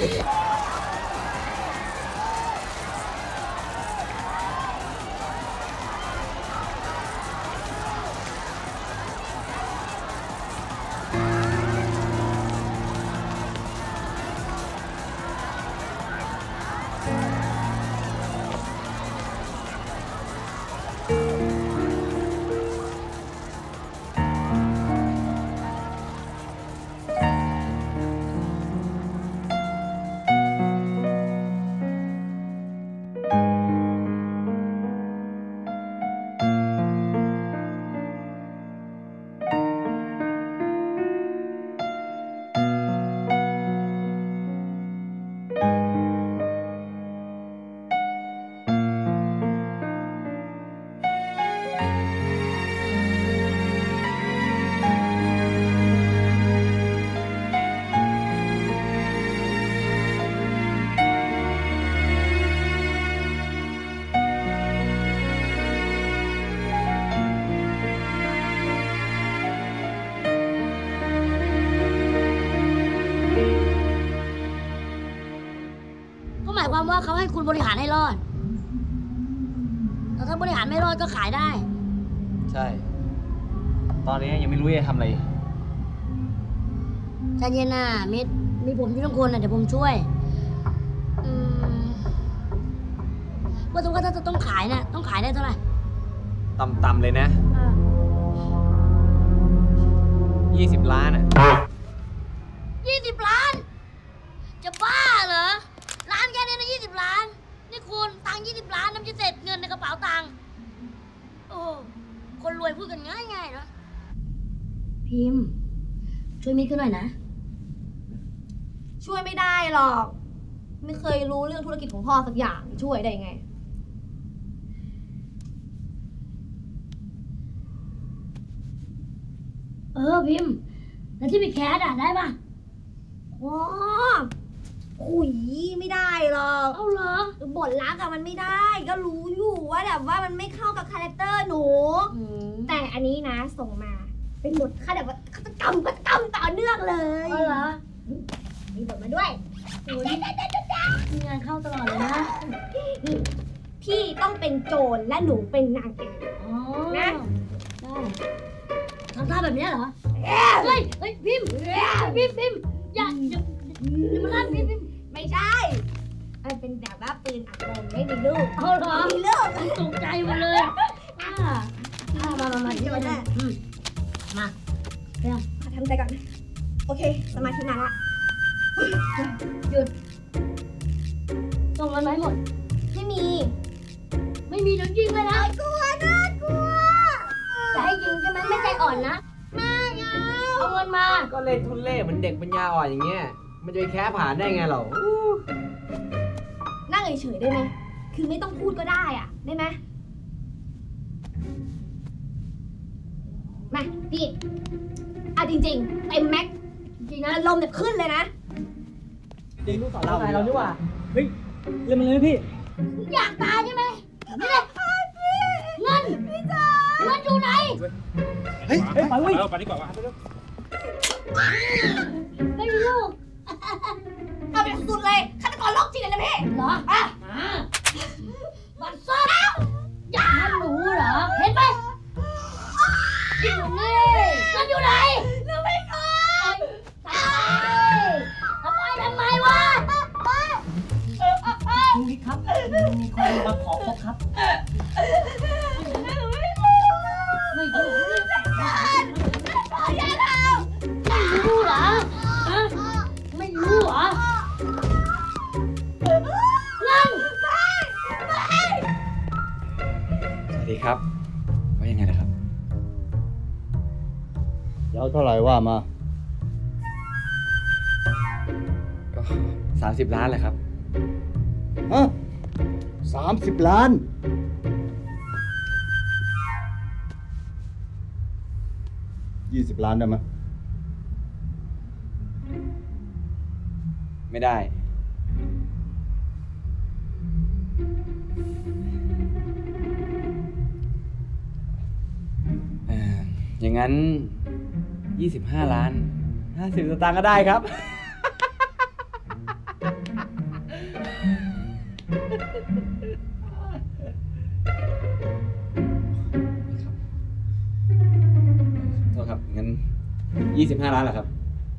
หมายความว่าเขาให้คุณบริหารให้รอดแต่ถ้าบริหารไม่รอดก็ขายได้ใช่ตอนนี้ยังไม่รู้จะทำอะไรใจเย็นนะมิตรมีผมที่ต้องคนนะเดี๋ยวผมช่วยว่าสมมติถ้าจะต้องขายนะต้องขายได้เท่าไหร่ต่ำๆเลยนะ20 ล้านอ่ะ 20 ล้านจะบ้าเหรอร้านแค่นี้นะ20 ล้านนี่คุณตังค์20 ล้านน้ำจะเสร็จเงินในกระเป๋าตังค์โอ้คนรวยพูดกันง่ายๆเนาะพิมพ์ช่วยมิตรขึ้นหน่อยนะช่วยไม่ได้หรอกไม่เคยรู้เรื่องธุรกิจของพ่อสักอย่างช่วยได้ไงพิมพ์แล้วที่มีแคสได้ปะว้าขุยไม่ได้หรอกเอาเหรอบทรักอะมันไม่ได้ก็รู้อยู่ว่าแบบว่ามันไม่เข้ากับคาแรคเตอร์หนูแต่อันนี้นะส่งมาเป็นบทฆาตกรรมต่อเนื่องเลยเอาเหรอมีบทมาด้วยมีงานเข้าตลอดเลยนะพี่ต้องเป็นโจรและหนูเป็นนางเอกนะได้ทำท่าแบบนี้เหรอเฮ้ยพิมพ์อย่ามาลั่นพิมพ์ไม่ใช่มันเป็นแบบว่าปืนอัดลมไม่มีลูกเอาเหรอมีลูกตกใจหมดเลยมาที่วันแรกมาเดี๋ยวทำใจก่อนโอเคสมาธินานละหยุดส่งเงินมาให้หมดไม่มีเดี๋ยวยิงเลยนะน่ากลัวจะให้ยิงใช่ไหมไม่ใจอ่อนนะไม่เอาเงินมาก็เล่นทุนเล่เหมือนเด็กปัญญาอ่อนอย่างเงี้ยมันจะไปแค่ผ่านได้ไงเรานั่งเฉยๆได้ไหมคือไม่ต้องพูดก็ได้อะได้ไหมมาพี่จริงๆเต็มแม็กจริงนะลมแบบขึ้นเลยนะจริงลูกสาวเรานี่ว่าเฮ้ยเล่นมันเลยพี่อยากตายใช่ไหมไม่ได้เงินพี่จ๋าเงินอยู่ไหนเฮ้ยไปเว้ยไปดีกว่าไม่มีลูกเอาไปสุดเลยฆาตกรโรคจิตเลยนะพี่เหรอบัตรซ่อนอย่านั่นหนูเหรอ เห็นไหมอยู่นี่นั่นอยู่ไหนหนูไม่เคยทำไมวะคุณวิทย์ครับมีคนมาขอพบครับไม่รู้อย่าทำไม่รู้เหรอฮะไม่รู้เหรอนั่งสวัสดีครับว่ายังไงนะครับยาวเท่าไหร่ว่ามาก็30 ล้านแหละครับฮะ30 ล้าน20 ล้านได้ไหมไม่ได้อย่างนั้น25 ล้าน50 สตางค์ก็ได้ครับ โทษครับ งั้น25 ล้านเหรอครับ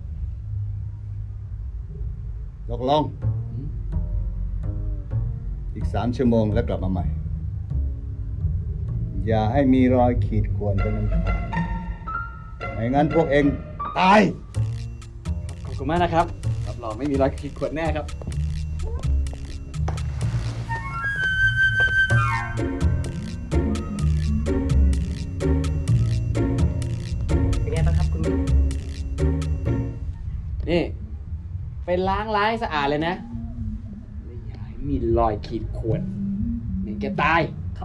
ลองอีก3 ชั่วโมงแล้วกลับมาใหม่ อย่าให้มีรอยขีดข่วนเป็นอันขาดไม่งั้นพวกเองตายขอบคุณมากนะครับรับรองไม่มีรอยขีดข่วนแน่ครับเป็นไงบ้างครับคุณวิทย์นี่ไปล้างร้ายสะอาดเลยนะไม่อยากให้มีรอยขีดข่วนเหมือนแกตายครับ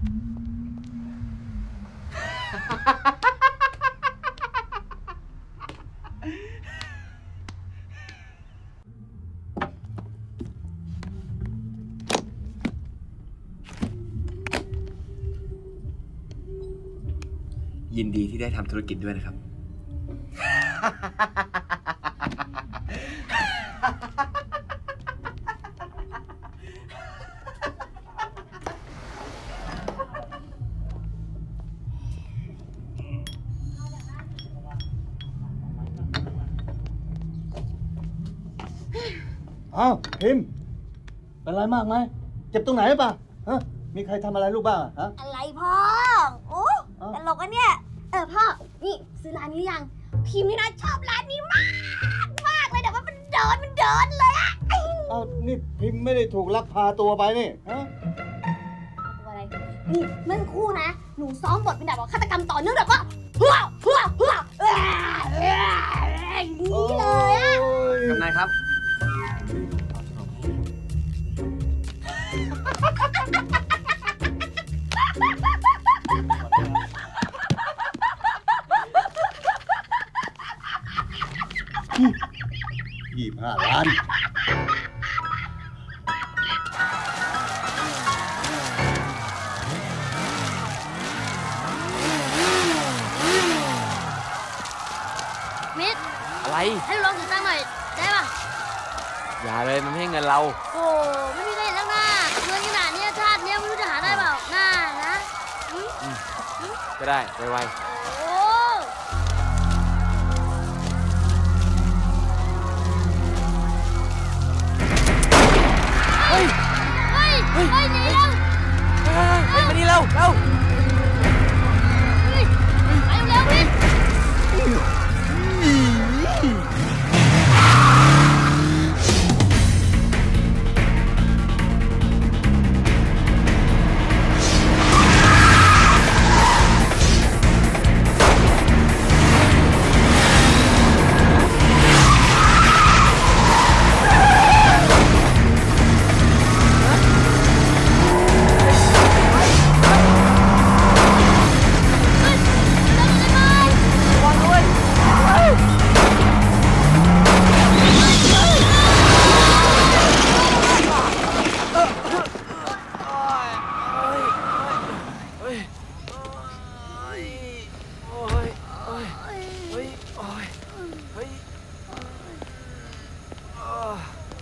ยินดีที่ได้ทำธุรกิจด้วยนะครับอ้าวพิมพ์เป็นไรมากไหมเจ็บตรงไหนป่ะฮะมีใครทำอะไรลูกบ้างฮะอะไรพ่อ โอ้ตลกอะเนี่ย พ่อ นี่ซื้อร้านนี้ยัง พิมพ์นี่นะชอบร้านนี้มากเลยแต่ว่ามันเดินเลยอะอ้าวนี่พิมพ์ไม่ได้ถูกลักพาตัวไปนี่ฮะอะไร นี่เมื่อคู่นะ หนูซ้อมบทเป็นแบบว่าฆาตกรรมต่อเนื่องแบบว่าหัวอย่างนี้เลยอะกำนายครับ 25 ล้านมิดอะไรให้ลองถึงตั้งหน่อยได้ป่ะอย่าเลยมันไม่ใช่เงินเราโอ้ไม่มีใครเห็นแล้วนะเงินขนาดนี้ชาตินี้ไม่รู้จะหาได้เปล่าน่านะก็ได้ไวโอ้เฮ้ยหนีแล้วๆมานี่เร็วเฮ้ยไปเร็วมิด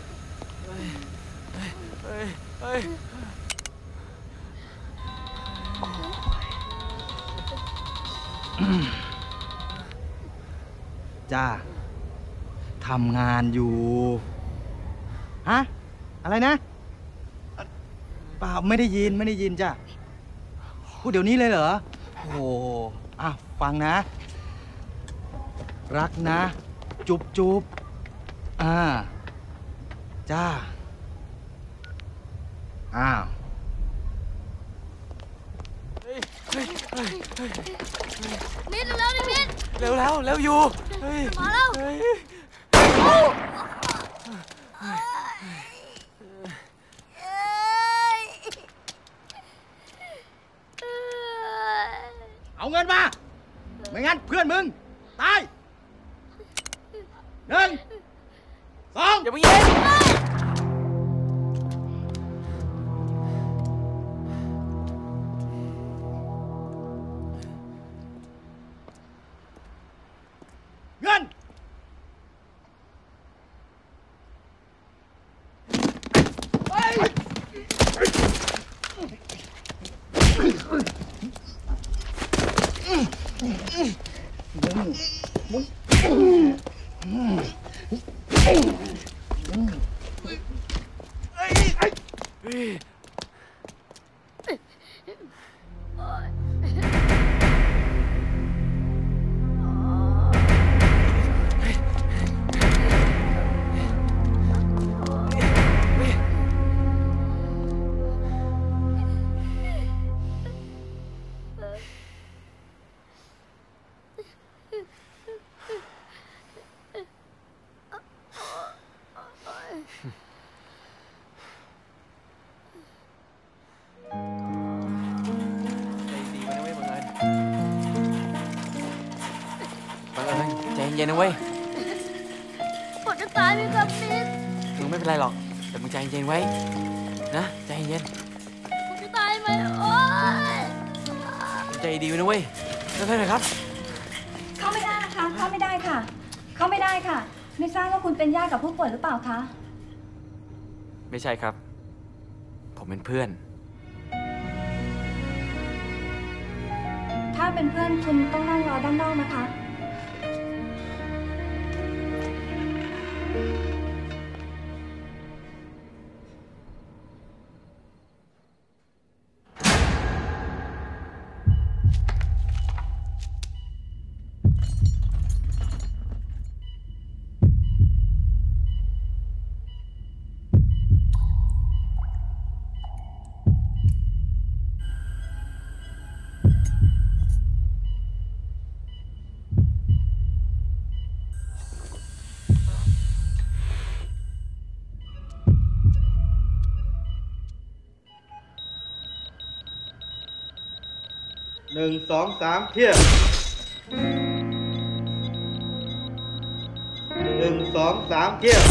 เจ้าทำงานอยู่ฮะอะไรนะเปล่าไม่ได้ยินจ้ะพูดเดี๋ยวนี้เลยเหรอโอ้โหอ่ะฟังนะรักนะจุบจ้าอ้าวมิดเร็วๆดิมิดเร็วอยู่เฮ้ยมาแล้วเอาเงินมาไม่งั้นเพื่อนมึงตาย1 2 อย่าไปยิงเงินใจเย็นนะเว้ยผมจะตายไหมครับมิดมึงไม่เป็นไรหรอกแต่มึงใจเย็นไว้นะใจเย็นผมจะตายไหมโอ๊ยใจดีไว้นะเว้ยค่อยๆหน่อยครับเข้าไม่ได้นะคะ เข้าไม่ได้ค่ะ เข้าไม่ได้ค่ะ ไม่ทราบว่าคุณเป็นญาติกับผู้ป่วยหรือเปล่าคะไม่ใช่ครับ ผมเป็นเพื่อนถ้าเป็นเพื่อนคุณต้องนั่งรอด้านนอกนะคะ 1 2 3เที่ย1 2 3เที่ย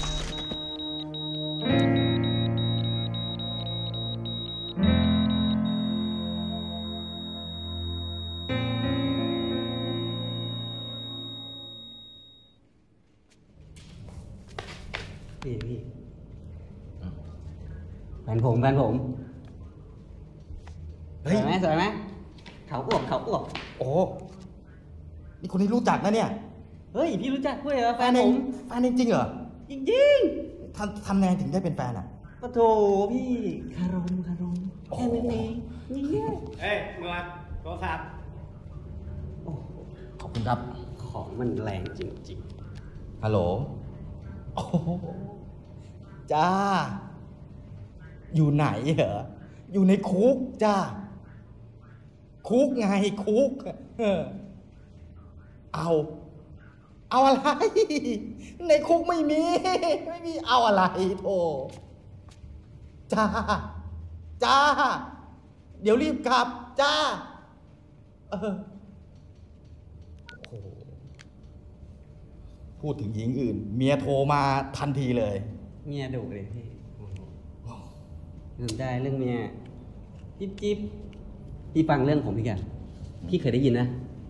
พี่แฟนผมสวยไหมเขาอวบโอ้นี่คนนี้รู้จักนะเนี่ยเฮ้ยพี่รู้จักด้วยเหรอแฟนผมแฟนจริงเหรอจริงทำไงถึงได้เป็นแฟนอ่ะๆปะโถพี่คารมแค่นั้นเองนี่เนี่ยเฮ้ยมึงมาโทรศัพท์ขอบคุณครับของมันแรงจริงฮัลโหลโอ้จ้า อยู่ไหนเหรอ อยู่ในคุกจ้า คุกไงคุกเอาอะไร ในคุกไม่มีเอาอะไรโธ่จ้า เดี๋ยวรีบกลับจ้าโอ้โหพูดถึงหญิงอื่น เมียโทรมาทันทีเลยๆเมียดุเลยพี่ลืมได้เรื่องเมียจิ๊บพี่ฟังเรื่องของพี่กันพี่เคยได้ยินนะ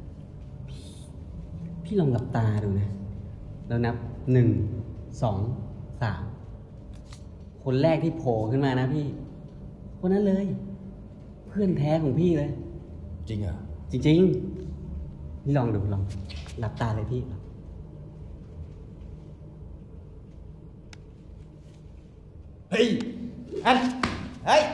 พี่ลองหลับตาดูนะแล้วนับ1 2 3คนแรกที่โผล่ขึ้นมานะพี่คนนั้นเลยเพื่อนแท้ของพี่เลยจริงเหรอจริงๆนี่ลองดูลองหลับตาเลยพี่เฮ้ยอันเฮ้ย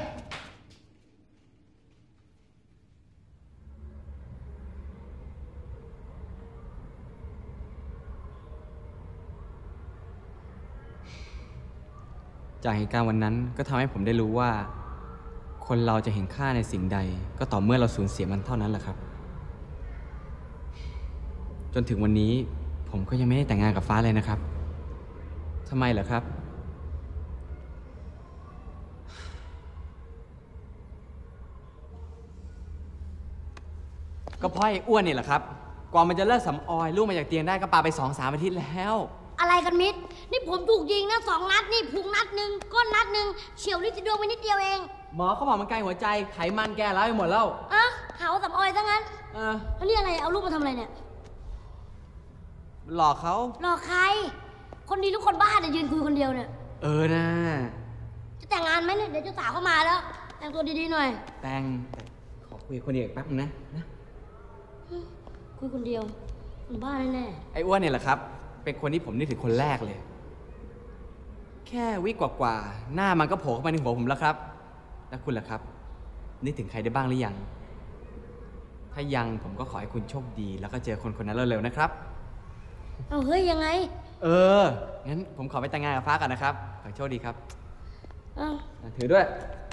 จากเหตุการณ์วันนั้นก็ทำให้ผมได้รู้ว่า คนเราจะเห็นค่าในสิ่งใด ก็ต่อเมื่อเราสูญเสียมันเท่านั้นแหละครับ จนถึงวันนี้ผมก็ยังไม่ได้แต่งงานกับฟ้าเลยนะครับทำไมเหรอครับก็เพราะไอ้อ้วนนี่แหละครับกว่ามันจะเลิกสำออยลูกมาจากเตียงได้ก็ปาไป 2-3 อาทิตย์แล้วอะไรกันมิตรนี่ผมถูกยิงนะ2 นัดนี่พุงนัดหนึ่งก้นนัดหนึ่งเฉียวนิดเดียวไปนิดเดียวเองหมอเขาบอกมันไกลหัวใจไขมันแกแล้วไปหมดแล้วอะหาว่าสำออยซะงั้นแล้วนี่อะไรเอาลูกมาทำอะไรเนี่ยหลอกเขาหลอกใครคนดีหรือคนบ้าเนี่ยยืนคุยคนเดียวเนี่ยนะจะแต่งงานไหมเนี่ยเดี๋ยวเจ้าสาวเข้ามาแล้วแต่งตัวดีๆหน่อยแต่ขอคุยคนเดียวแป๊บนึงนะคุยคนเดียวคนบ้าแน่ไอ้อ้วนเนี่ยแหละครับเป็นคนที่ผมนึกถึงคนแรกเลยแค่วิกว่าหน้ามันก็โผล่เข้ามาในหัวผมแล้วครับแล้วคุณล่ะครับนึกถึงใครได้บ้างหรือยังถ้ายังผมก็ขอให้คุณโชคดีแล้วก็เจอคนคนนั้นเร็วๆนะครับเอาเฮ้ยยังไงงั้นผมขอไปแต่งงานกับฟ้ากันนะครับขอโชคดีครับถือด้วย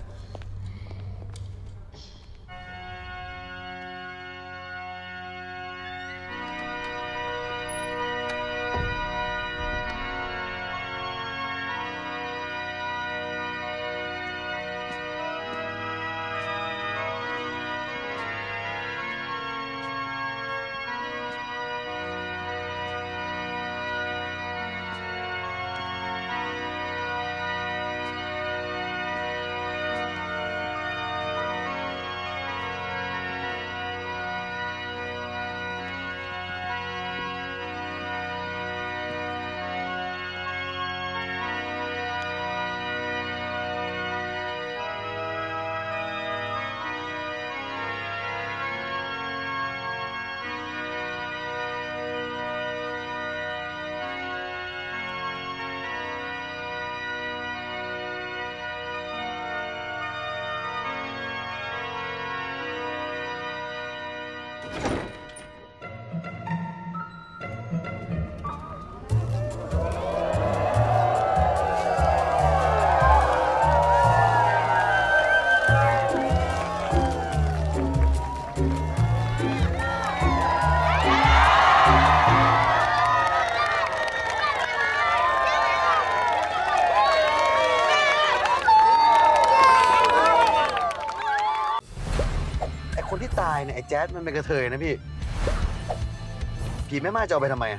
ไอ้แจ๊ดมันเป็นกระเทยนะพี่ผีแม่ม่ายจะเอาไปทำไม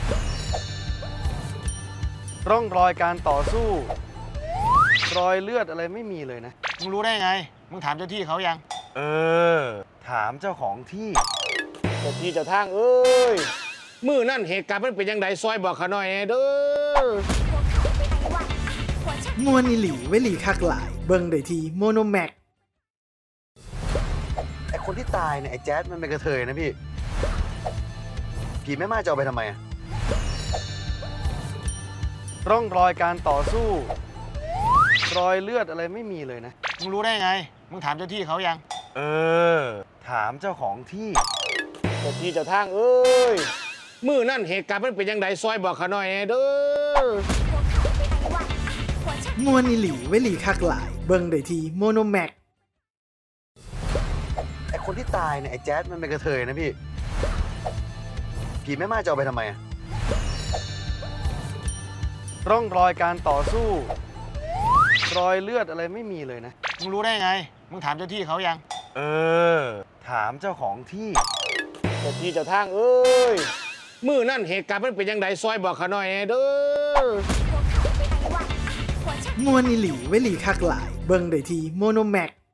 ร่องรอยการต่อสู้รอยเลือดอะไรไม่มีเลยนะมึงรู้ได้ไงมึงถามเจ้าที่เขายังถามเจ้าของที่เจ้าที่เจ้าทางมือนั่นเหตุการณ์มันเป็นยังไงซอยบอกเขาหน่อยเด้อมวนอีหลีเวลีคักหลายเบิ่งได้ที่โมโนแม็กไอ้คนที่ตายเนี่ยไอ้แจ๊ดมันเป็นกระเทยนะพี่ผีแม่ม่ายจะเอาไปทำไมร่องรอยการต่อสู้รอยเลือดอะไรไม่มีเลยนะมึงรู้ได้ไงมึงถามเจ้าที่เขายังถามเจ้าของที่เจ้าที่เจ้าทางมือนั่นเหตุการณ์มันเป็นยังไงซอยบอกเขาหน่อยเด้อมวนอีหลีเวลีคักหลายเบิ่งได้ที่โมโนแม็กไอ้คนที่ตายเนี่ยไอ้แจ๊ดมันเป็นกระเทยนะพี่ผีแม่ม่ายจะเอาไปทำไมร่องรอยการต่อสู้รอยเลือดอะไรไม่มีเลยนะมึงรู้ได้ไงมึงถามเจ้าที่เขายังถามเจ้าของที่เจ้าที่เจ้าทางมือนั่นเหตุการณ์มันเป็นยังไงซอยบอกเขาหน่อยเด้อมวนอีหลีเวลีคักหลายเบิ่งได้ที่โมโนแม็ก